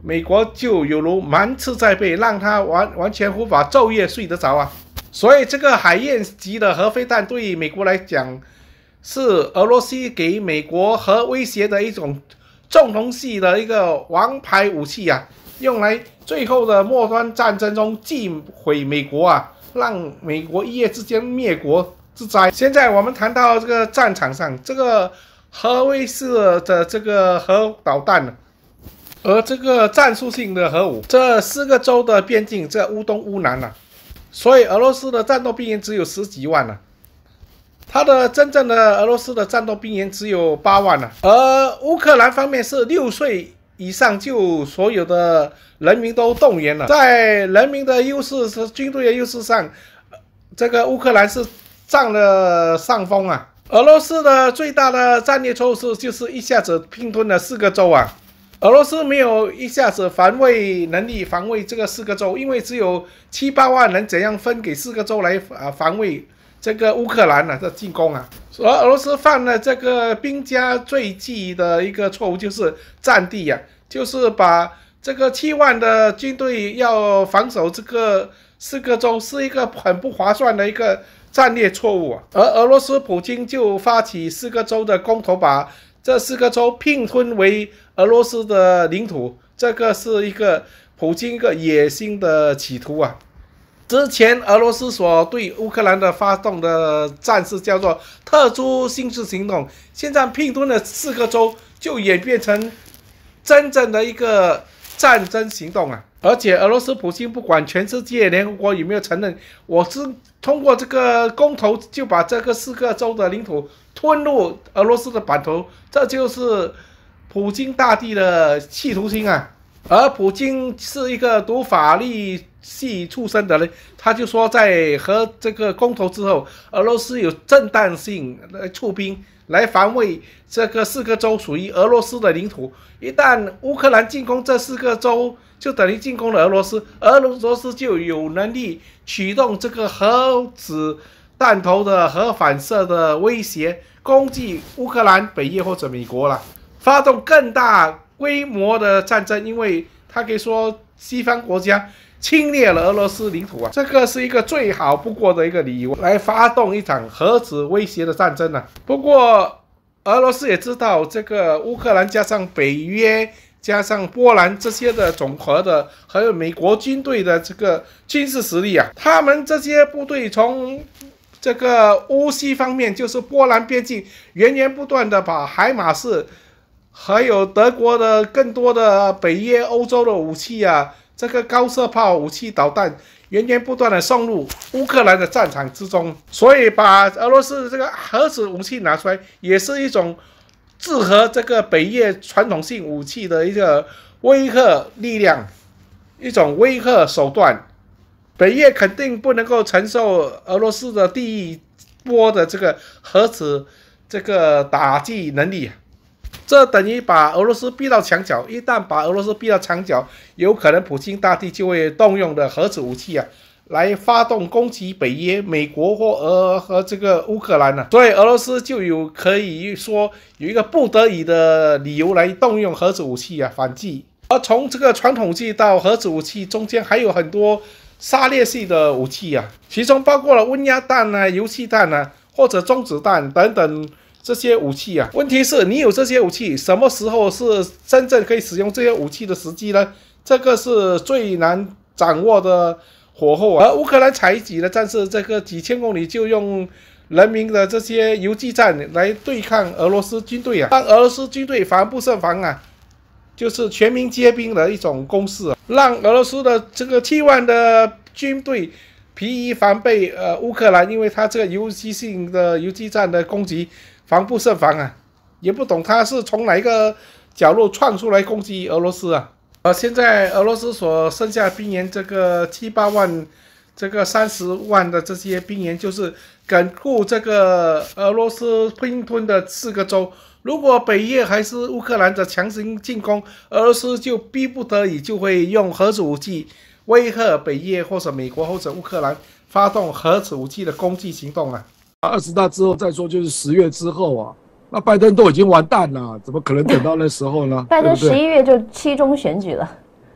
美国就犹如芒刺在背，让他完全无法昼夜睡得着啊。所以这个海燕级的核飞弹对美国来讲，是俄罗斯给美国核威胁的一种重头戏的一个王牌武器啊，用来最后的末端战争中击毁美国啊，让美国一夜之间灭国之灾。现在我们谈到这个战场上，这个核威慑的这个核导弹，而这个战术性的核武，这4个州的边境，这乌东乌南啊，所以俄罗斯的战斗兵员只有10几万啊，他的真正的俄罗斯的战斗兵员只有8万啊，而乌克兰方面是6岁以上就所有的人民都动员了，在人民的优势是军队的优势上，这个乌克兰是占了上风啊。俄罗斯的最大的战略错误就是一下子并吞了4个州啊。俄罗斯没有一下子防卫能力防卫这个4个州，因为只有7、8万人，怎样分给4个州来防卫这个乌克兰的进攻啊？而俄罗斯犯了这个兵家罪忌的一个错误，就是占地啊，就是把这个7万的军队要防守这个4个州，是一个很不划算的一个战略错误啊。而俄罗斯普京就发起4个州的公投，把这4个州并吞为俄罗斯的领土，这个是一个普京一个野心的企图啊。之前俄罗斯所对乌克兰的发动的战事叫做特殊军事行动，现在并吞了4个州，就演变成真正的一个战争行动啊！而且俄罗斯普京不管全世界联合国有没有承认，我是通过这个公投就把这个4个州的领土吞入俄罗斯的版图，这就是普京大帝的企图心啊！而普京是一个读法律系出身的人，他就说在和这个公投之后，俄罗斯有正当性来出兵来防卫这个4个州属于俄罗斯的领土。一旦乌克兰进攻这4个州，就等于进攻了俄罗斯，俄罗斯就有能力启动这个核子弹头的核反射的威胁，攻击乌克兰、北约或者美国了，发动更大规模的战争，因为他可以说西方国家侵略了俄罗斯领土啊，这个是一个最好不过的一个理由来发动一场核子威胁的战争啊。不过俄罗斯也知道这个乌克兰加上北约加上波兰这些的总和的，还有美国军队的这个军事实力啊，他们这些部队从这个乌西方面，就是波兰边境源源不断的把海马式还有德国的更多的北约欧洲的武器啊，这个高射炮武器导弹源源不断的送入乌克兰的战场之中，所以把俄罗斯的这个核子武器拿出来，也是一种制衡这个北约传统性武器的一个威吓力量，一种威吓手段。北约肯定不能够承受俄罗斯的第一波的这个核子这个打击能力，这等于把俄罗斯逼到墙角。一旦把俄罗斯逼到墙角，有可能普京大帝就会动用的核子武器啊，来发动攻击北约、美国和这个乌克兰啊。所以俄罗斯就可以说有一个不得已的理由来动用核子武器啊反击。而从这个传统武器到核子武器中间还有很多杀猎性的武器啊，其中包括了温压弹啊、油气弹啊，或者中子弹等等这些武器啊。问题是你有这些武器，什么时候是真正可以使用这些武器的时机呢？这个是最难掌握的火候啊。而乌克兰采取的战士，这个几千公里就用人民的这些游击战来对抗俄罗斯军队啊，让俄罗斯军队防不胜防啊，就是全民皆兵的一种攻势啊，让俄罗斯的这个7万的军队疲于防备乌克兰，因为他这个游击性的游击战的攻击防不胜防啊，也不懂他是从哪一个角落窜出来攻击俄罗斯啊。现在俄罗斯所剩下兵员这个7、8万，这个30万的这些兵员，就是巩固这个俄罗斯并吞的4个州。如果北约还是乌克兰的强行进攻，俄罗斯就逼不得已就会用核子武器威吓北约或者美国或者乌克兰发动核子武器的攻击行动啊。 20大之后再说，就是10月之后啊，那拜登都已经完蛋了，怎么可能等到那时候呢？ 拜登11月就期中选举了。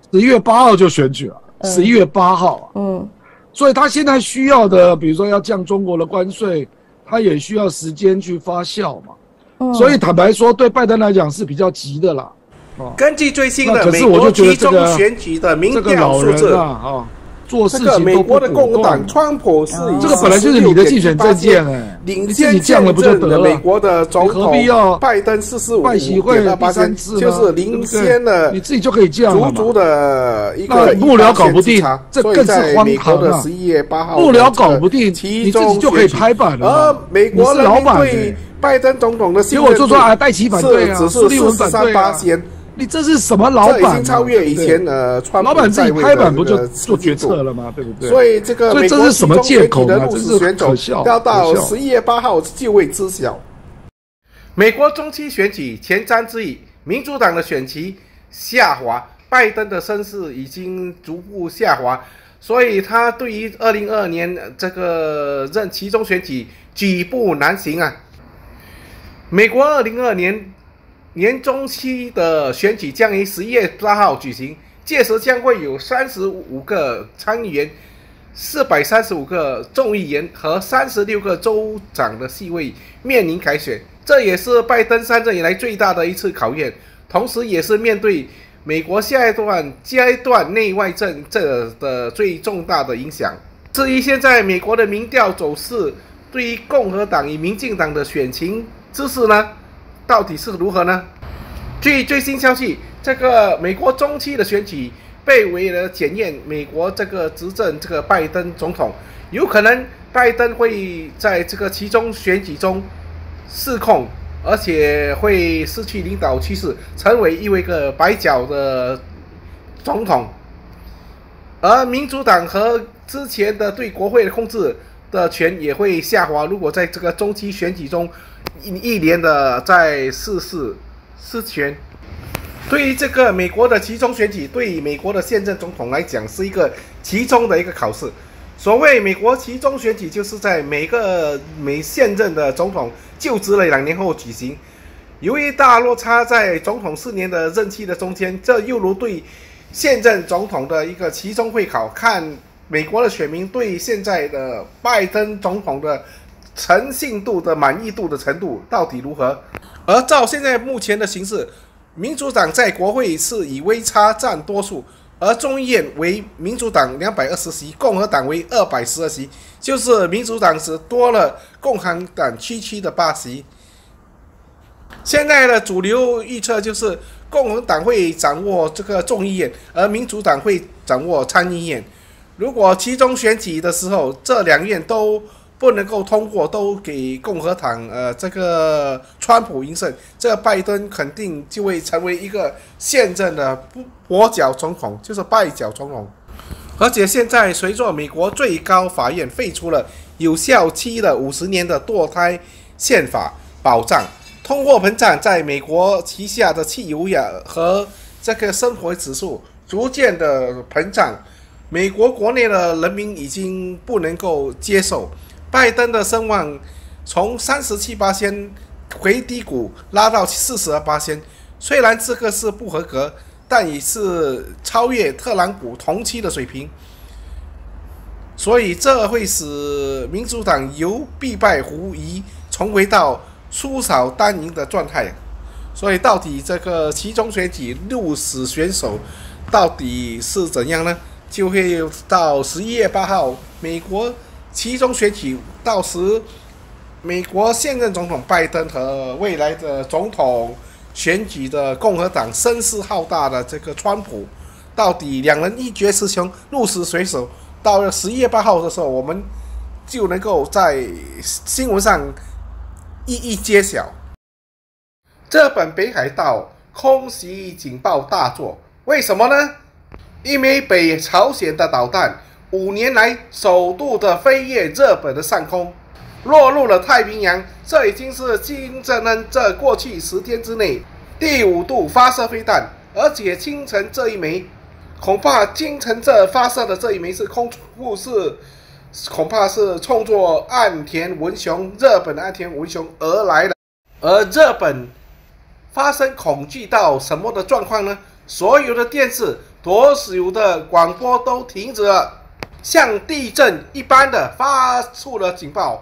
11月8号就选举了，11月8号。所以他现在需要的，比如说要降中国的关税，他也需要时间去发酵嘛。所以坦白说，对拜登来讲是比较急的啦。 根据最新的美国期中选举的民调数字做事情这个美国的共和党川普是以这个本来就是你的竞选政见领先见证了美国的总统拜登45.28%，就是领先了你自己就可以这样了嘛。 足足的一个幕僚搞不定，这更是荒唐啊！11月8号， 幕僚搞不定，你自己就可以拍板了。 而美国人民对拜登总统的信任度戴奇反对啊， 只是43%。 你这是什么老板？ 这已经超越以前川普老板自己拍板不就做决策了吗？对不对？ 所以这个美国这是什么借口呢？ 这是选手要到11月8号就会知晓。美国中期选举前瞻之役，民主党的选情下滑，拜登的声势已经逐步下滑，所以他对于2022年这个期中选举举步难行啊。美国2022年年中期的选举将于11月8号举行，届时将会有35个参议员、435个众议员和36个州长的席位面临改选，这也是拜登上任以来最大的一次考验，同时也是面对美国下一阶段内外政策的最重大的影响。至于现在美国的民调走势，对于共和党与民进党的选情之势呢，到底是如何呢？据最新消息，这个美国中期的选举被为了检验美国这个执政这个拜登总统，有可能拜登会在这个期中选举中失控，而且会失去领导趋势，成为一个白脚的总统。而民主党和之前的对国会的控制的权也会下滑，如果在这个中期选举中一连的在失权，对于这个美国的期中选举，对于美国的现任总统来讲是一个其中的一个考试。所谓美国期中选举，就是在每现任的总统就职了2年后举行。由于大落差在总统4年的任期的中间，这犹如对现任总统的一个期中会考，看美国的选民对现在的拜登总统的诚信度的满意度的程度到底如何。而照现在目前的形势，民主党在国会是以微差占多数，而众议院为民主党220席，共和党为212席，就是民主党只多了共和党区的8席。现在的主流预测就是共和党会掌握这个众议院，而民主党会掌握参议院。如果期中选举的时候这2院都不能够通过，都给共和党这个川普赢胜，这个拜登肯定就会成为一个现任的跛脚总统，就是败脚总统。而且现在随着美国最高法院废除了有效期的50年的堕胎宪法保障，通货膨胀在美国旗下的汽油和这个生活指数逐渐的膨胀，美国国内的人民已经不能够接受。拜登的声望从37%回低谷拉到42%，虽然这个是不合格，但也是超越特朗普同期的水平，所以这会使民主党由必败无疑重回到输少单赢的状态。所以到底这个期中选举60选手到底是怎样呢？就会到11月8号美国期中选举，到时美国现任总统拜登和未来的总统选举的共和党声势浩大的这个川普，到底2人一决雌雄，60选手，到了11月8号的时候，我们就能够在新闻上一一揭晓。这本北海道空袭警报大作，为什么呢？因为北朝鲜的导弹5年来首度的飞越日本的上空，落入了太平洋。这已经是金正恩这过去10天之内第5度发射飞弹，而且清晨这一枚，恐怕清晨这发射的这一枚是恐怕是冲着岸田文雄，日本的岸田文雄而来的。而日本发生恐惧到什么的状况呢？ 所有的电视、所有的广播都停止了，像地震一般的发出了警报。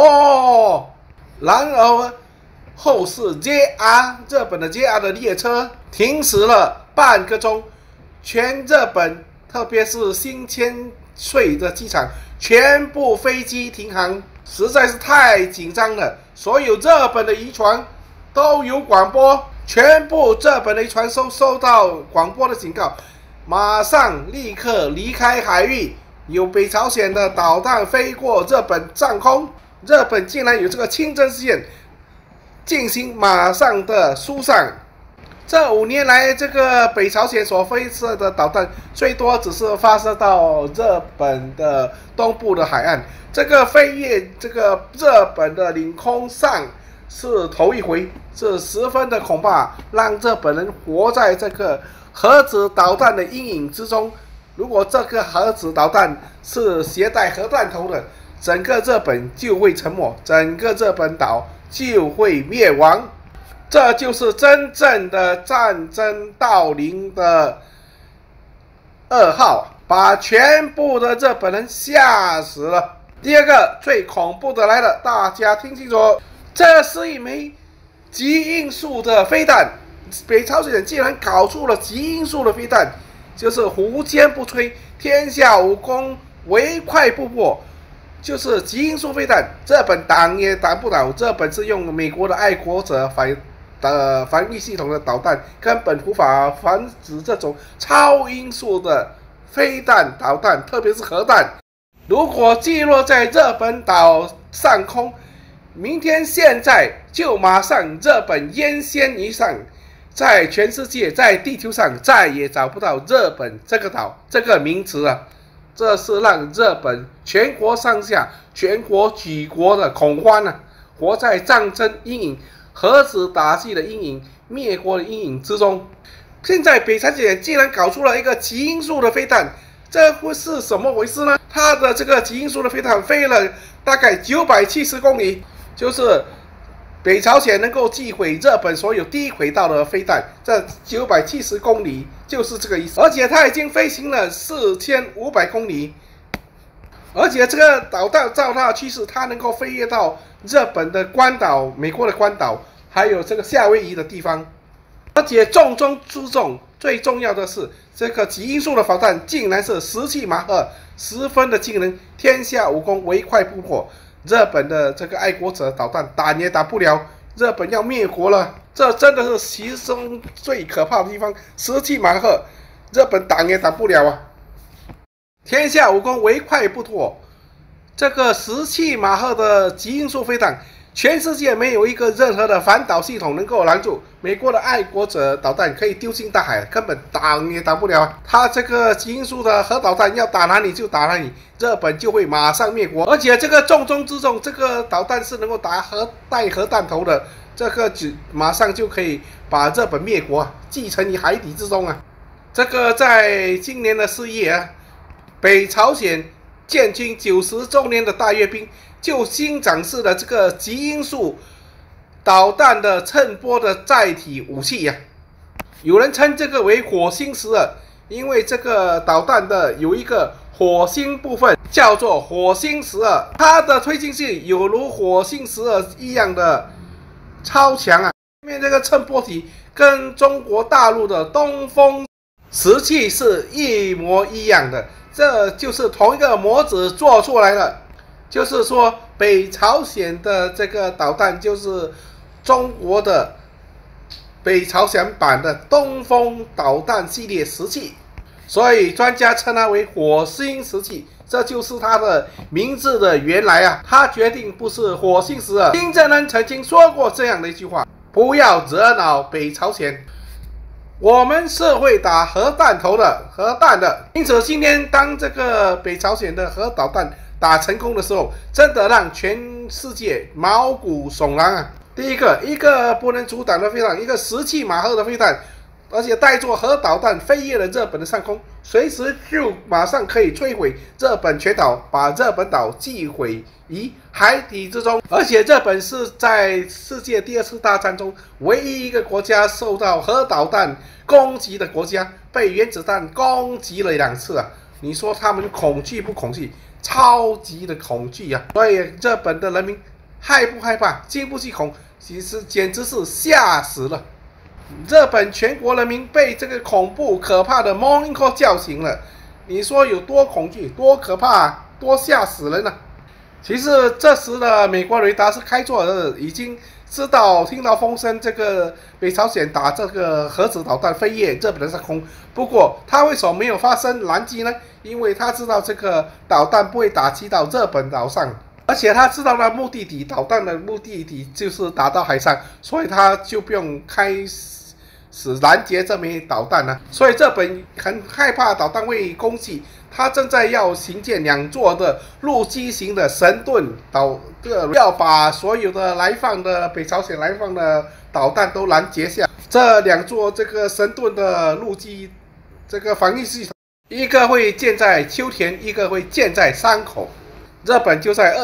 然而后是 JR 日本的 JR 的列车停驶了半个钟，全日本特别是新千岁的机场全部飞机停航，实在是太紧张了。所有日本的渔船都有广播，全部日本的渔船收到广播的警告，马上立刻离开海域。有北朝鲜的导弹飞过日本上空，日本竟然有这个清真事件，进行马上的疏散。这5年来，这个北朝鲜所飞射的导弹最多只是发射到日本的东部的海岸，这个飞越这个日本的领空上是头一回，是十分的恐怕，让日本人活在这个核子导弹的阴影之中。如果这个核子导弹是携带核弹头的，整个日本就会沉没，整个日本岛就会灭亡。这就是真正的战争到临的噩耗，把全部的日本人吓死了。第二个最恐怖的来了，大家听清楚，这是一枚极音速的飞弹，北朝鲜竟然搞出了极音速的飞弹，就是无坚不摧，天下武功，唯快不破，就是极音速飞弹，日本挡也挡不倒。日本是用美国的爱国者防御系统的导弹，根本无法防止这种超音速的飞弹导弹，特别是核弹。如果击落在日本岛上空，明天现在就马上日本烟仙一上，在全世界在地球上再也找不到日本这个岛这个名词了。这是让日本全国上下全国举国的恐慌啊，活在战争阴影、核子打击的阴影、灭国的阴影之中。现在北朝鲜竟然搞出了一个极音速的飞弹，这会是什么回事呢？它的这个极音速的飞弹飞了大概970公里，就是北朝鲜能够击毁日本所有低轨道的飞弹，这970公里就是这个意思。而且它已经飞行了4500公里，而且这个导弹照它的趋势，它能够飞越到日本的关岛、美国的关岛，还有这个夏威夷的地方。而且重中之重，最重要的是，这个极音速的导弹竟然是17马赫，十分的惊人，天下武功，唯快不破。日本的这个爱国者导弹打也打不了，日本要灭国了。这真的是其中最可怕的地方，17马赫，日本打也打不了啊！天下武功，唯快不破。这个17马赫的极音速飞弹，全世界没有一个任何的反导系统能够拦住。美国的爱国者导弹可以丢进大海，根本打也打不了。它这个极音速的核导弹要打哪里就打哪里，日本就会马上灭国。而且这个重中之重，这个导弹是能够带核弹头的，这个马上就可以把日本灭国，寄沉于海底之中啊！这个在今年的4月啊，北朝鲜建军90周年的大阅兵，就新展示了这个极音速导弹的乘波的载体武器呀。有人称这个为火星12，因为这个导弹的有一个火星部分叫做火星12，它的推进性有如火星12一样的超强啊。因为这个乘波体跟中国大陆的东风17是一模一样的，这就是同一个模子做出来的。就是说，北朝鲜的这个导弹就是中国的北朝鲜版的东风导弹系列17，所以专家称它为火星17，这就是它的名字的原来啊。它决定不是火星12。金正恩曾经说过这样的一句话：不要惹恼北朝鲜，我们是会打核弹头的、核弹的。因此，今天当这个北朝鲜的核导弹打成功的时候，真的让全世界毛骨悚然啊！第一个，一个不能阻挡的飞弹，一个17马赫的飞弹， 而且带着核导弹飞越了日本的上空，随时就马上可以摧毁日本全岛，把日本岛击毁于海底之中。而且日本是在世界第2次大战中唯一一个国家受到核导弹攻击的国家，被原子弹攻击了2次啊！你说他们恐惧不恐惧？超级的恐惧啊！所以日本的人民害不害怕？惊不惊恐？其实简直是吓死了。日本全国人民被这个恐怖可怕的 morning call 叫醒了，你说有多恐惧、多可怕、多吓死人呢？其实这时的美国雷达是开错的，已经听到风声，这个北朝鲜打这个核子导弹飞越日本的上空。不过他为什么没有发生拦击呢？因为他知道这个导弹不会打击到日本岛上。而且他知道了目的地，导弹的目的地就是打到海上，所以他就不用开始拦截这枚导弹了。所以日本很害怕导弹会攻击，他正在要兴建2座的陆基型的神盾要把所有的北朝鲜来放的导弹都拦截下。这2座这个神盾的陆基这个防御系统，一个会建在秋田，一个会建在山口。日本就在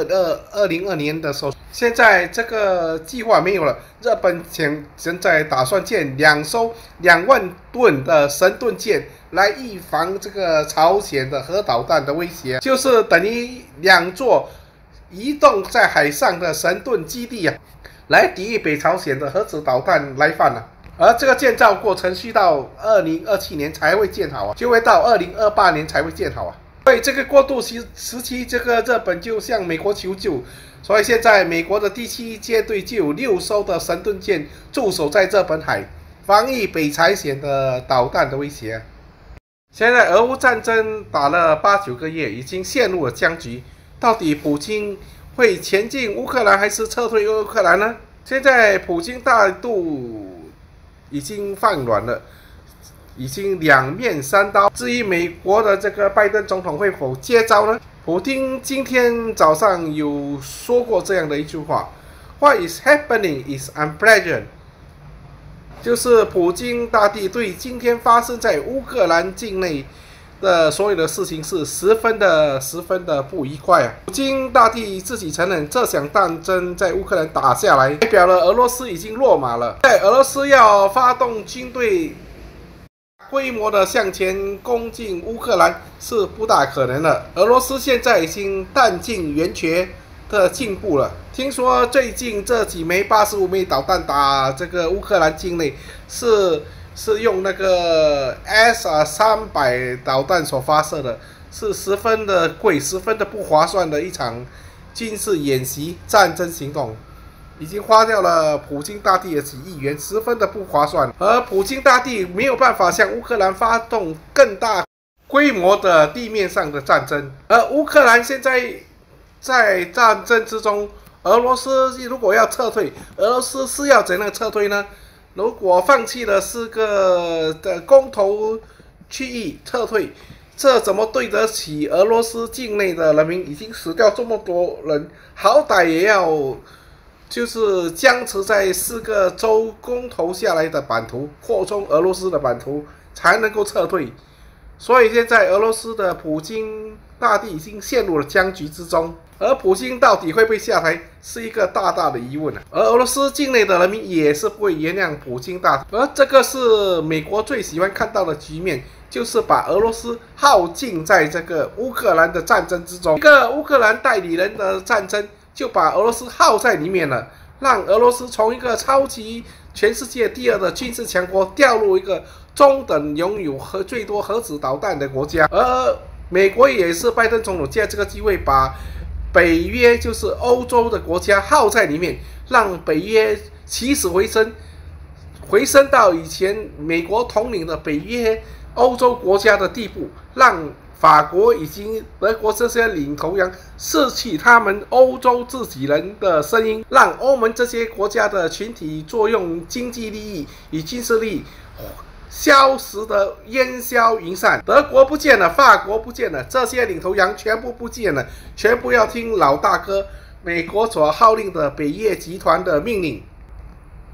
2022年的时候，现在这个计划没有了。日本现在打算建2艘2万吨的神盾舰，来预防这个朝鲜的核导弹的威胁，就是等于2座移动在海上的神盾基地啊，来抵御北朝鲜的核子导弹来犯啊。而这个建造过程需到2027年才会建好啊，就会到2028年才会建好啊。所以这个过渡时期，这个日本就向美国求救，所以现在美国的第7舰队就有6艘的神盾舰驻守在日本海，防御北朝鲜的导弹的威胁。现在俄乌战争打了8-9个月，已经陷入了僵局，到底普京会前进乌克兰还是撤退乌克兰呢？现在普京态度已经放软了，已经2面3刀。至于美国的这个拜登总统会否接招呢？普京今天早上有说过这样的一句话 ：“What is happening is unpleasant。”就是普京大帝对今天发生在乌克兰境内的所有的事情是十分的不愉快啊！普京大帝自己承认，这场战争在乌克兰打下来，代表了俄罗斯已经落马了。在俄罗斯要发动军队规模的向前攻进乌克兰是不大可能的。俄罗斯现在已经弹尽援绝的进步了。听说最近这几枚85枚导弹打这个乌克兰境内是用那个 SR-300导弹所发射的，是十分的贵、十分的不划算的一场军事演习战争行动。已经花掉了普京大帝的几亿元，十分的不划算。而普京大帝没有办法向乌克兰发动更大规模的地面上的战争。而乌克兰现在在战争之中，俄罗斯如果要撤退，俄罗斯是要怎样撤退呢？如果放弃了4个的公投区域撤退，这怎么对得起俄罗斯境内的人民？已经死掉这么多人，好歹也要就是僵持在4个州公投下来的版图，扩充俄罗斯的版图，才能够撤退。所以现在俄罗斯的普京大帝已经陷入了僵局之中，而普京到底会不会下台，是一个大大的疑问啊。而俄罗斯境内的人民也是不会原谅普京大帝，而这个是美国最喜欢看到的局面，就是把俄罗斯耗尽在这个乌克兰的战争之中。一个乌克兰代理人的战争就把俄罗斯耗在里面了，让俄罗斯从一个超级全世界第2的军事强国掉入一个中等拥有最多核子导弹的国家。而美国也是拜登总统借这个机会把北约，就是欧洲的国家耗在里面，让北约起死回生，回升到以前美国统领的北约欧洲国家的地步，让法国以及德国这些领头羊失去他们欧洲自己人的声音，让欧盟这些国家的群体作用经济利益与军事利益消失的烟消云散。德国不见了，法国不见了，这些领头羊全部不见了，全部要听老大哥美国所号令的北约集团的命令。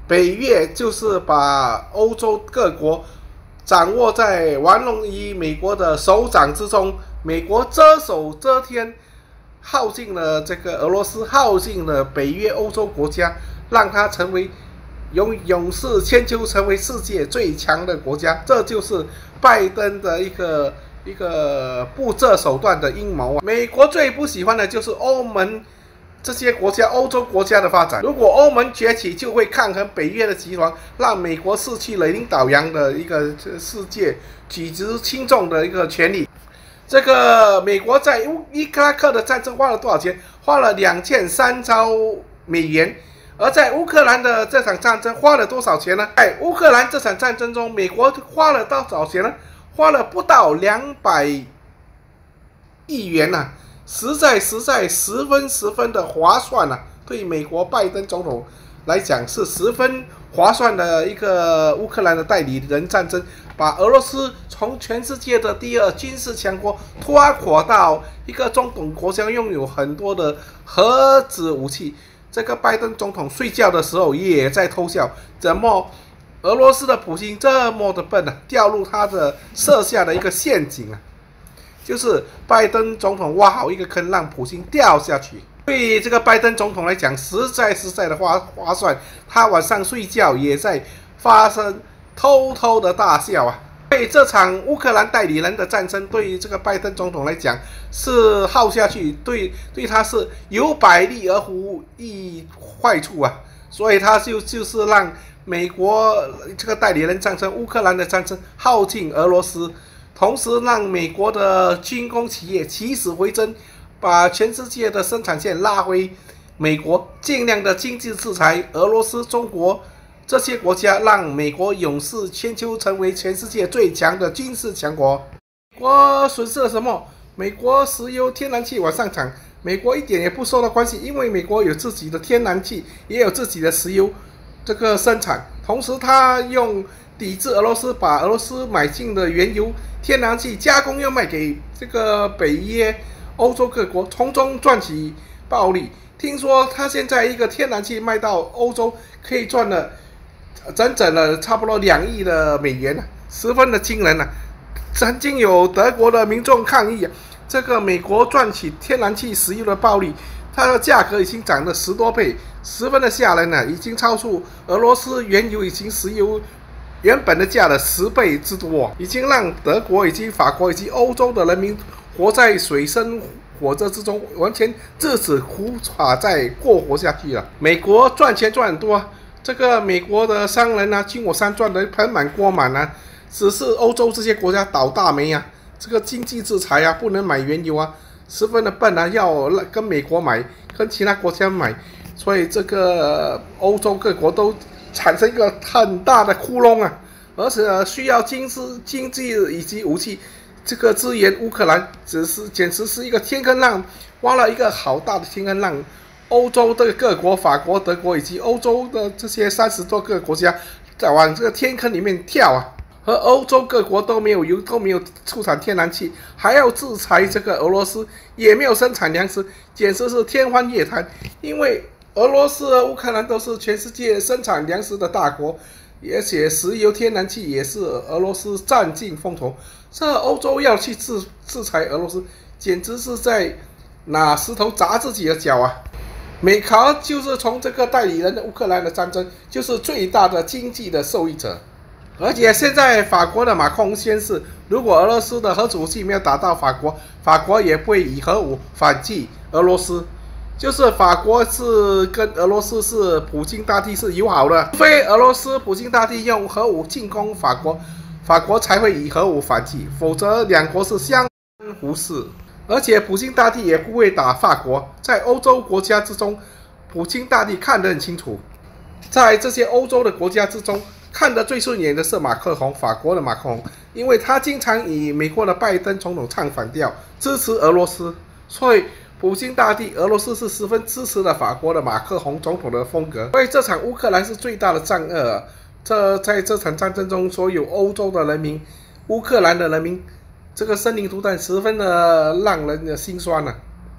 北约就是把欧洲各国掌握在玩弄于美国的手掌之中，美国遮手遮天，耗尽了这个俄罗斯，耗尽了北约欧洲国家，让它成为勇士千秋，成为世界最强的国家。这就是拜登的一个不择手段的阴谋啊！美国最不喜欢的就是欧盟这些国家，欧洲国家的发展。如果欧盟崛起，就会抗衡北约的集团，让美国失去了领导洋的一个世界举足轻重的一个权利。这个美国在伊拉克的战争花了多少钱？花了2300兆美元。而在乌克兰的这场战争花了多少钱呢？在乌克兰这场战争中，美国花了多少钱呢？花了不到200亿元呐、实在十分的划算啊！对美国拜登总统来讲是十分划算的一个乌克兰的代理人战争，把俄罗斯从全世界的第2军事强国拖垮到一个中等国家，拥有很多的核子武器。这个拜登总统睡觉的时候也在偷笑，怎么俄罗斯的普京这么的笨啊，掉入他的设下的一个陷阱啊！就是拜登总统挖好一个坑，让普京掉下去。对于这个拜登总统来讲，实在的划算。他晚上睡觉也在发生偷的大笑啊！所以这场乌克兰代理人的战争，对于这个拜登总统来讲是耗下去，对他是有百利而无一坏处啊！所以他就是让美国这个代理人战争、乌克兰的战争耗尽俄罗斯。同时让美国的军工企业起死回生，把全世界的生产线拉回美国，尽量的经济制裁俄罗斯、中国这些国家，让美国勇士千秋，成为全世界最强的军事强国。美国损失了什么？美国石油、天然气往上涨，美国一点也不受到关系，因为美国有自己的天然气，也有自己的石油这个生产，同时他用抵制俄罗斯，把俄罗斯买进的原油、天然气加工又卖给这个北约、欧洲各国，从中赚取暴利。听说他现在一个天然气卖到欧洲，可以赚了整差不多2亿的美元啊，十分的惊人啊！曾经有德国的民众抗议啊，这个美国赚取天然气、石油的暴利，它的价格已经涨了10多倍，十分的吓人啊，已经超出俄罗斯原油以及石油原本的价的10倍之多，已经让德国以及法国以及欧洲的人民活在水深火热之中，完全自此无法再过活下去了。美国赚钱赚很多，这个美国的商人啊，军火商赚得盆满锅满啊，只是欧洲这些国家倒大霉啊，这个经济制裁啊，不能买原油啊，十分的笨啊，要跟美国买，跟其他国家买，所以这个欧洲各国都产生一个很大的窟窿啊，而且需要经济以及武器这个支援乌克兰，简直是一个天坑，让挖了一个好大的天坑，让欧洲的各国，法国、德国以及欧洲的这些30多个国家在往这个天坑里面跳啊。和欧洲各国都没有油，都没有出产天然气，还要制裁这个俄罗斯，也没有生产粮食，简直是天方夜谭。因为俄罗斯和乌克兰都是全世界生产粮食的大国，而且石油、天然气也是俄罗斯占尽风头。这欧洲要去制裁俄罗斯，简直是在拿石头砸自己的脚啊！美国就是从这个代理人的乌克兰的战争，就是最大的经济的受益者。而且现在法国的马克龙宣誓，如果俄罗斯的核武器没有打到法国，法国也不会以核武反击俄罗斯。就是法国是跟俄罗斯是普京大帝是友好的，非俄罗斯普京大帝用核武进攻法国，法国才会以核武反击，否则两国是相互视。而且普京大帝也不会打法国，在欧洲国家之中，普京大帝看得很清楚，在这些欧洲的国家之中，看得最顺眼的是马克宏，法国的马克宏，因为他经常与美国的拜登总统唱反调，支持俄罗斯，所以普京大帝俄罗斯是十分支持了法国的马克宏总统的风格。所以这场乌克兰是最大的战恶，在这场战争中，所有欧洲的人民、乌克兰的人民，这个生灵涂炭，十分的让人的心酸啊。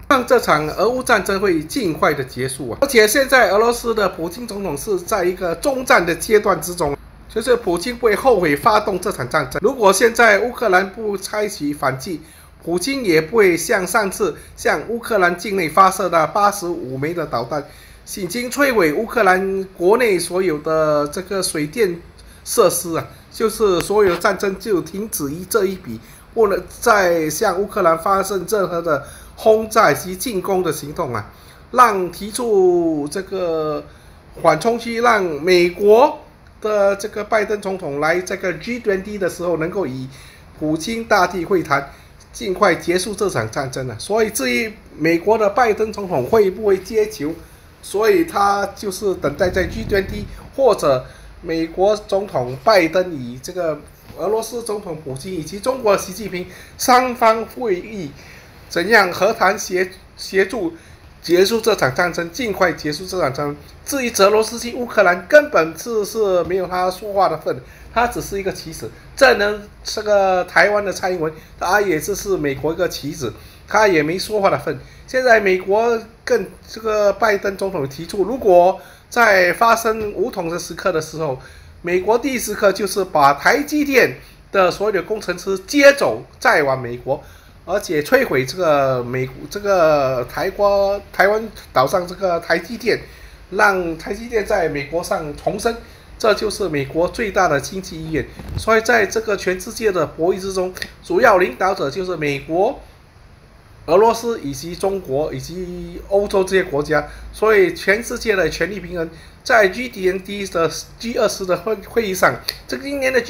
让这场俄乌战争会尽快的结束啊！而且现在俄罗斯的普京总统是在一个终战的阶段之中，就是普京不会后悔发动这场战争。如果现在乌克兰不采取反击，普京也不会像上次向乌克兰境内发射的85枚的导弹，已经摧毁乌克兰国内所有的这个水电设施啊，就是所有的战争就停止于这一笔，不能再向乌克兰发生任何的轰炸及进攻的行动啊，让提出这个缓冲区，让美国的这个拜登总统来这个 G20 的时候，能够与普京大帝会谈，尽快结束这场战争啊。所以至于美国的拜登总统会不会接球，所以他就是等待在 G20 或者美国总统拜登与这个俄罗斯总统普京以及中国习近平双方会议。怎样和谈协助结束这场战争，尽快结束这场战争。至于泽罗斯基乌克兰，根本是没有他说话的份，他只是一个棋子。正能这个台湾的蔡英文，他也只是美国一个棋子，他也没说话的份。现在美国跟这个拜登总统提出，如果在发生武统的时刻的时候，美国第一时刻就是把台积电的所有的工程师接走，再往美国。而且摧毁这个台湾岛上这个台积电，让台积电在美国上重生，这就是美国最大的经济意愿。所以在这个全世界的博弈之中，主要领导者就是美国、俄罗斯以及中国以及欧洲这些国家。所以全世界的权力平衡在 G20 的 G20 的会议上，这个今年的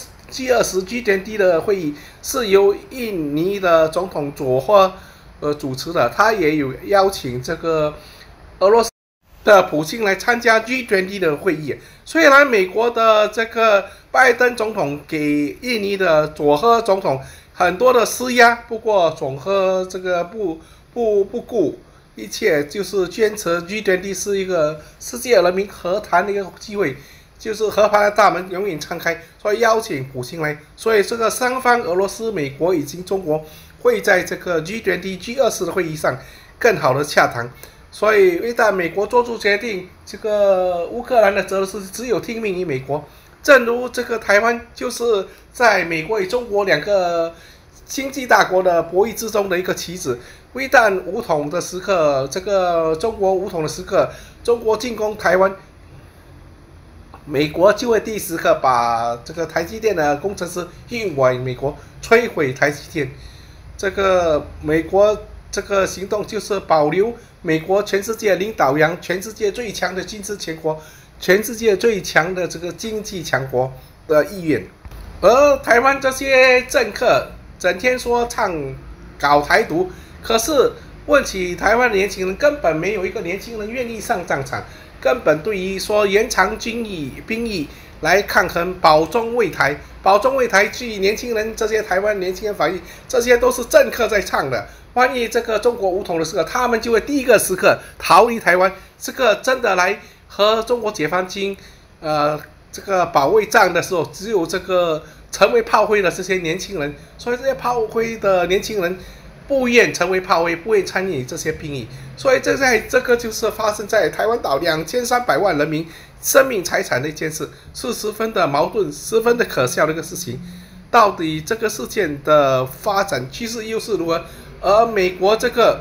G20 的会议是由印尼的总统佐贺主持的，他也有邀请这个俄罗斯的普京来参加 G20 的会议。虽然美国的这个拜登总统给印尼的佐贺总统很多的施压，不过佐贺这个不顾一切，就是坚持 G20 是一个世界人民和谈的一个机会。就是和谈的大门永远敞开，所以邀请普京来，所以这个双方俄罗斯、美国以及中国会在这个 G20、G20 的会议上更好的洽谈。所以一旦美国做出决定，这个乌克兰的泽连斯基只有听命于美国。正如这个台湾就是在美国与中国两个经济大国的博弈之中的一个棋子。一旦武统的时刻，这个中国武统的时刻，中国进攻台湾，美国就会第一时刻把这个台积电的工程师运往美国，摧毁台积电。这个美国这个行动就是保留美国全世界领导人、全世界最强的军事强国、全世界最强的这个经济强国的意愿。而台湾这些政客整天说搞台独，可是问起台湾的年轻人，根本没有一个年轻人愿意上战场。根本对于说延长兵役来抗衡保中卫台，据年轻人这些台湾年轻人反映，这些都是政客在唱的。万一这个中国武统的时候，他们就会第一个时刻逃离台湾。这个真的来和中国解放军这个保卫战的时候，只有这个成为炮灰的这些年轻人。所以这些炮灰的年轻人不愿成为炮灰，不愿参与这些兵役。所以这个就是发生在台湾岛2300万人民生命财产的一件事，是十分的矛盾、十分的可笑的一个事情。到底这个事件的发展趋势又是如何？而美国这个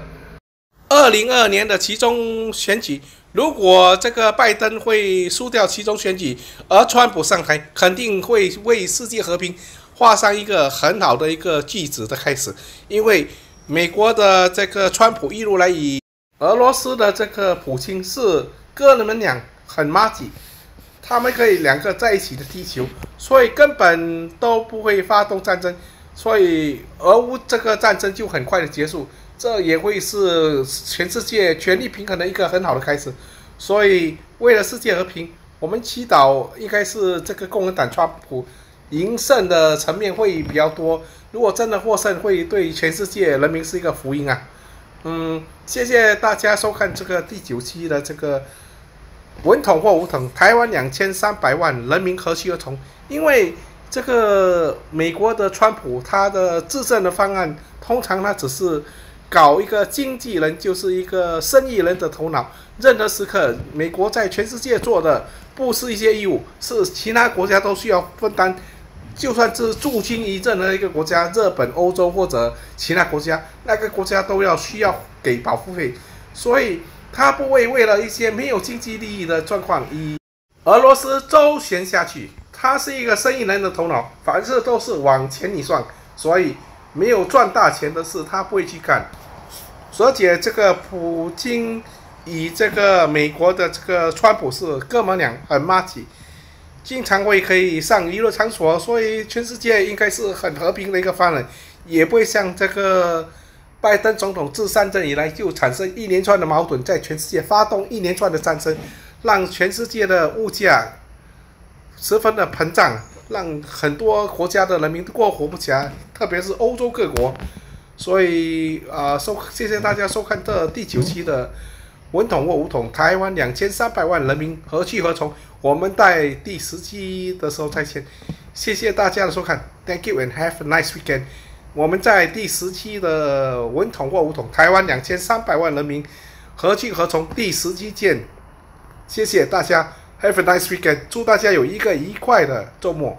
2022年的期中选举，如果这个拜登会输掉期中选举，而川普上台，肯定会为世界和平画上一个很好的一个句子的开始。因为美国的这个川普一路来以俄罗斯的这个普京是哥们俩很麻吉，他们可以两个在一起的踢球，所以根本都不会发动战争，所以俄乌这个战争就很快的结束，这也会是全世界权力平衡的一个很好的开始。所以为了世界和平，我们祈祷应该是这个共和党川普赢胜的层面会比较多。如果真的获胜，会对全世界人民是一个福音啊。谢谢大家收看这个第9期的这个稳统或武统，台湾2300万人民何去而从？因为这个美国的川普他的治政的方案，通常他只是搞一个经纪人，就是一个生意人的头脑。任何时刻，美国在全世界做的不是一些义务，是其他国家都需要分担。就算是驻军于任何一个国家，日本、欧洲或者其他国家，那个国家都需要给保护费。所以他不会为了一些没有经济利益的状况，以俄罗斯周旋下去。他是一个生意人的头脑，凡事都是往前一算，所以没有赚大钱的事他不会去干。而且这个普京与这个美国的这个川普是哥们俩，很默契，经常会可以上娱乐场所，所以全世界应该是很和平的一个发展，也不会像这个拜登总统自上任以来就产生一连串的矛盾，在全世界发动一连串的战争，让全世界的物价十分的膨胀，让很多国家的人民过活不起来，特别是欧洲各国。所以谢谢大家收看这第9期的文统或武统，台湾2300万人民何去何从？我们在第10期的时候再见，谢谢大家的收看 ，Thank you and have a nice weekend。我们在第10期的文统或武统，台湾2300万人民何去何从？第10期见，谢谢大家 ，Have a nice weekend， 祝大家有一个愉快的周末。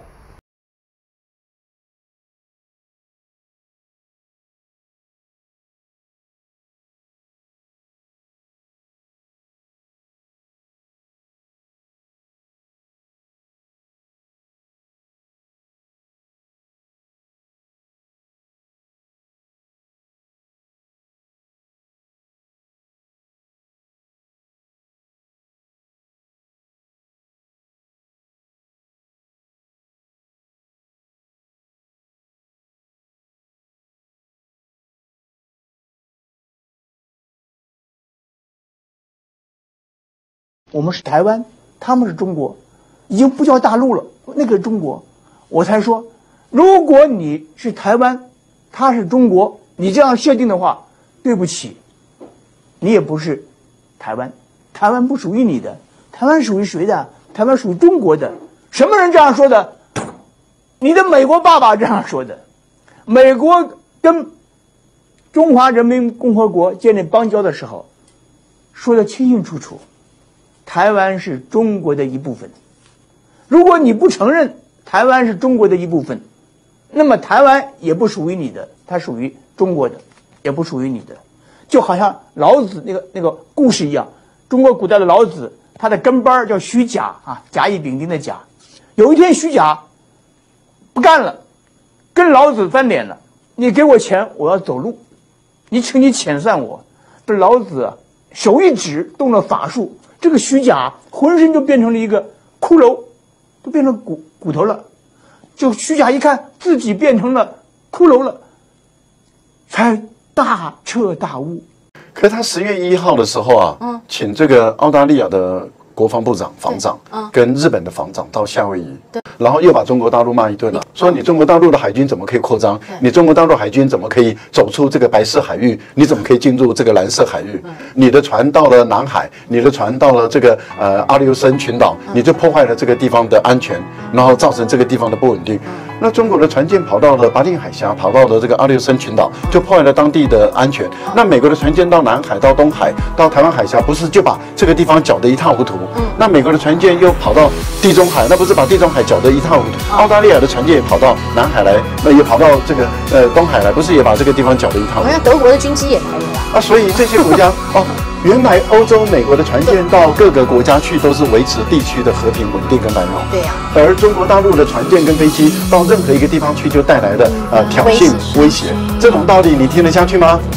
我们是台湾，他们是中国，已经不叫大陆了，那个是中国。我才说，如果你是台湾，他是中国，你这样设定的话，对不起，你也不是台湾，台湾不属于你的，台湾属于谁的？台湾属于中国的。什么人这样说的？你的美国爸爸这样说的。美国跟中华人民共和国建立邦交的时候，说得清清楚楚。台湾是中国的一部分，如果你不承认台湾是中国的一部分，那么台湾也不属于你的，它属于中国的，也不属于你的。就好像老子那个故事一样，中国古代的老子，他的跟班叫虚假啊，甲乙丙丁的甲。有一天虚假不干了，跟老子翻脸了，你给我钱，我要走路，你请你遣散我。这老子手一指，动了法术。这个虚假浑身就变成了一个骷髅，都变成骨头了。就虚假一看自己变成了骷髅了，才大彻大悟。 可是他10月1号的时候啊，请这个澳大利亚的国防部长、防长跟日本的防长到夏威夷，然后又把中国大陆骂一顿了，说你中国大陆的海军怎么可以扩张？你中国大陆海军怎么可以走出这个白色海域？你怎么可以进入这个蓝色海域？你的船到了南海，你的船到了这个阿留申群岛，你就破坏了这个地方的安全，然后造成这个地方的不稳定。那中国的船舰跑到了巴令海峡，跑到了这个阿留申群岛，就破坏了当地的安全。那美国的船舰到南海、到东海、到台湾海峡，不是就把这个地方搅得一塌糊涂？那美国的船舰又跑到地中海，那不是把地中海搅得一塌糊涂？澳大利亚的船舰也跑到南海来，也跑到这个东海来，不是也把这个地方搅得一塌糊涂？ 好像德国的军机也来了吧？ 所以这些国家原来欧洲、美国的船舰到各个国家去，都是维持地区的和平、稳定跟繁荣。 对呀。而中国大陆的船舰跟飞机到任何一个地方去，就带来了挑衅、威胁。这种道理你听得下去吗？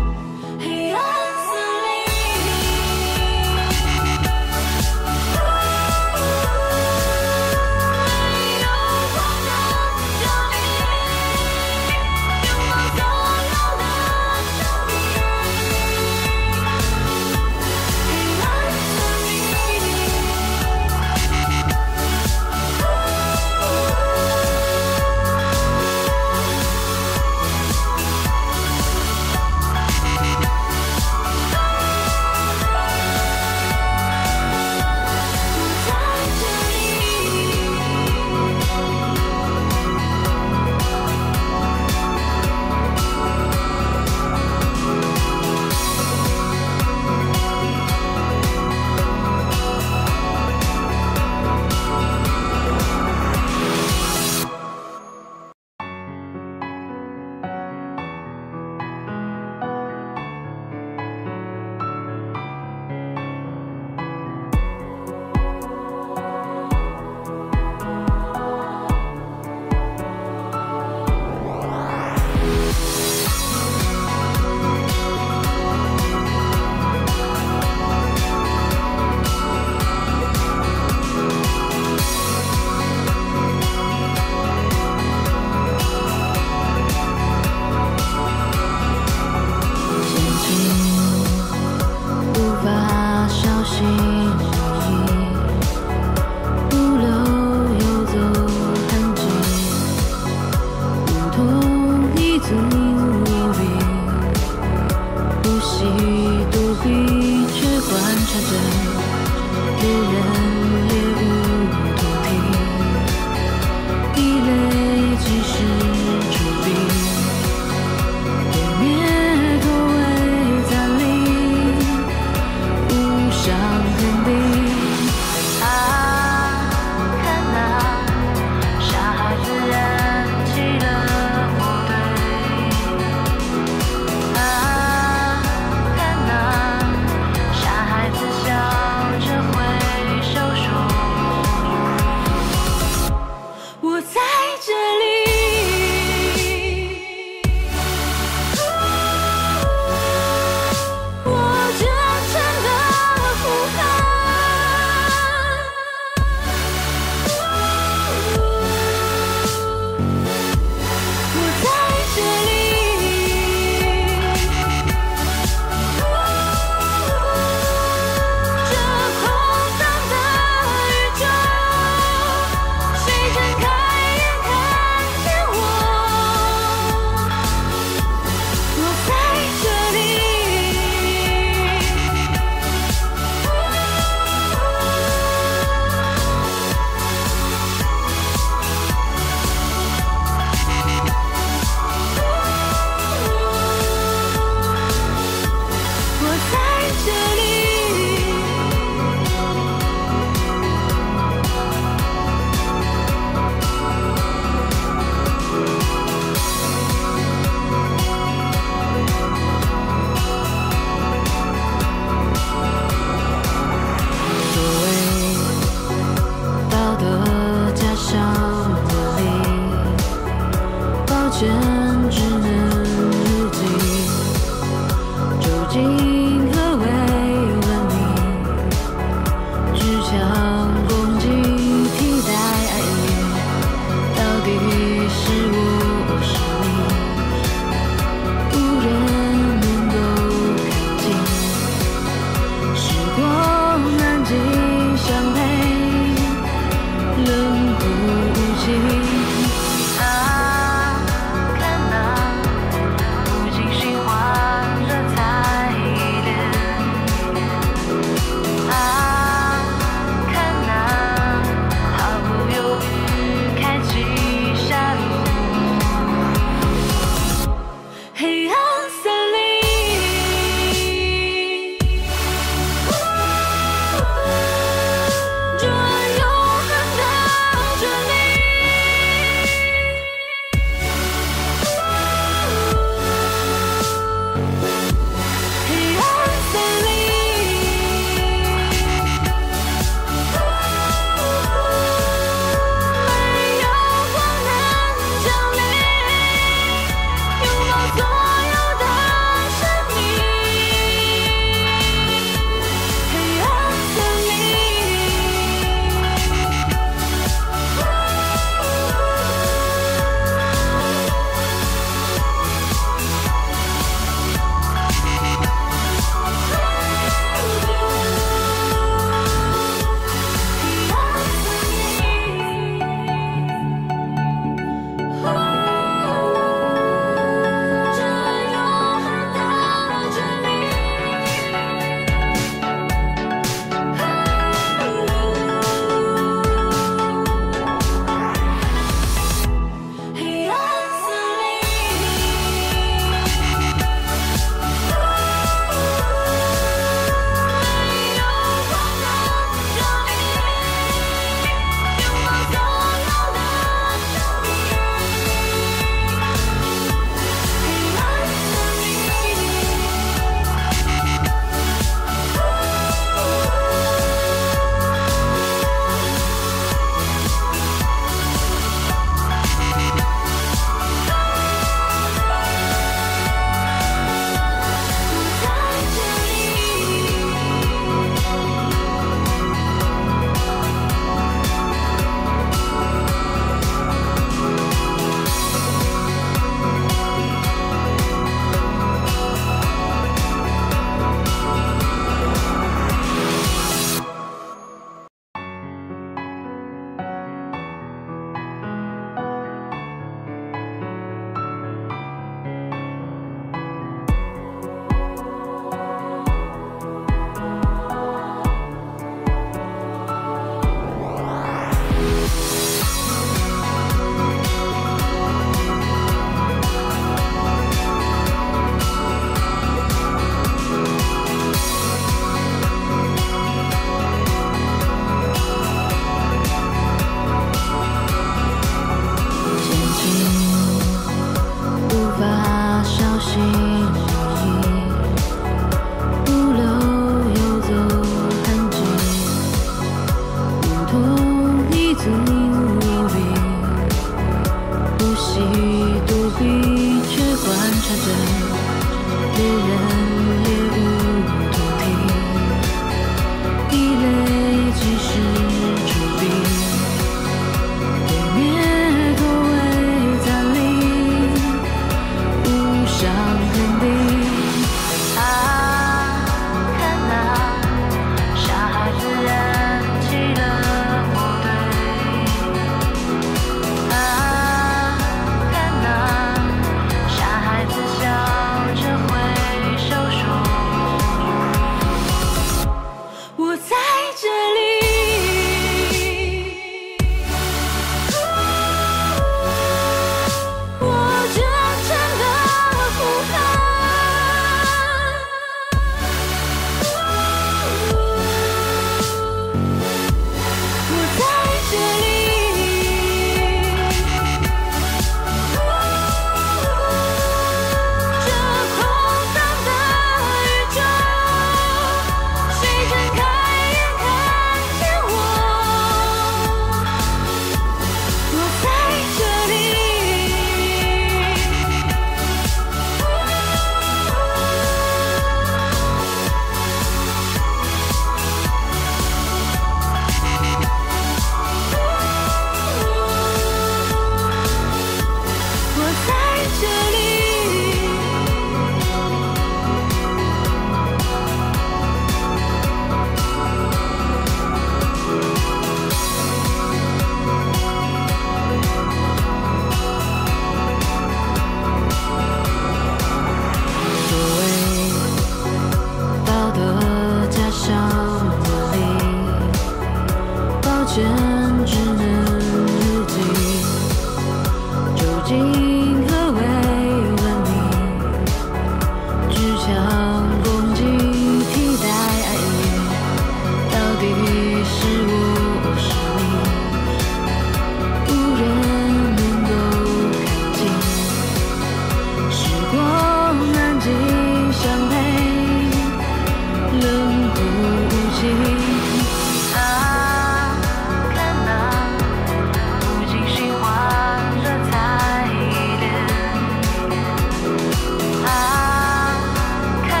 看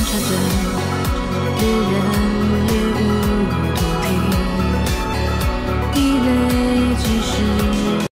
察着。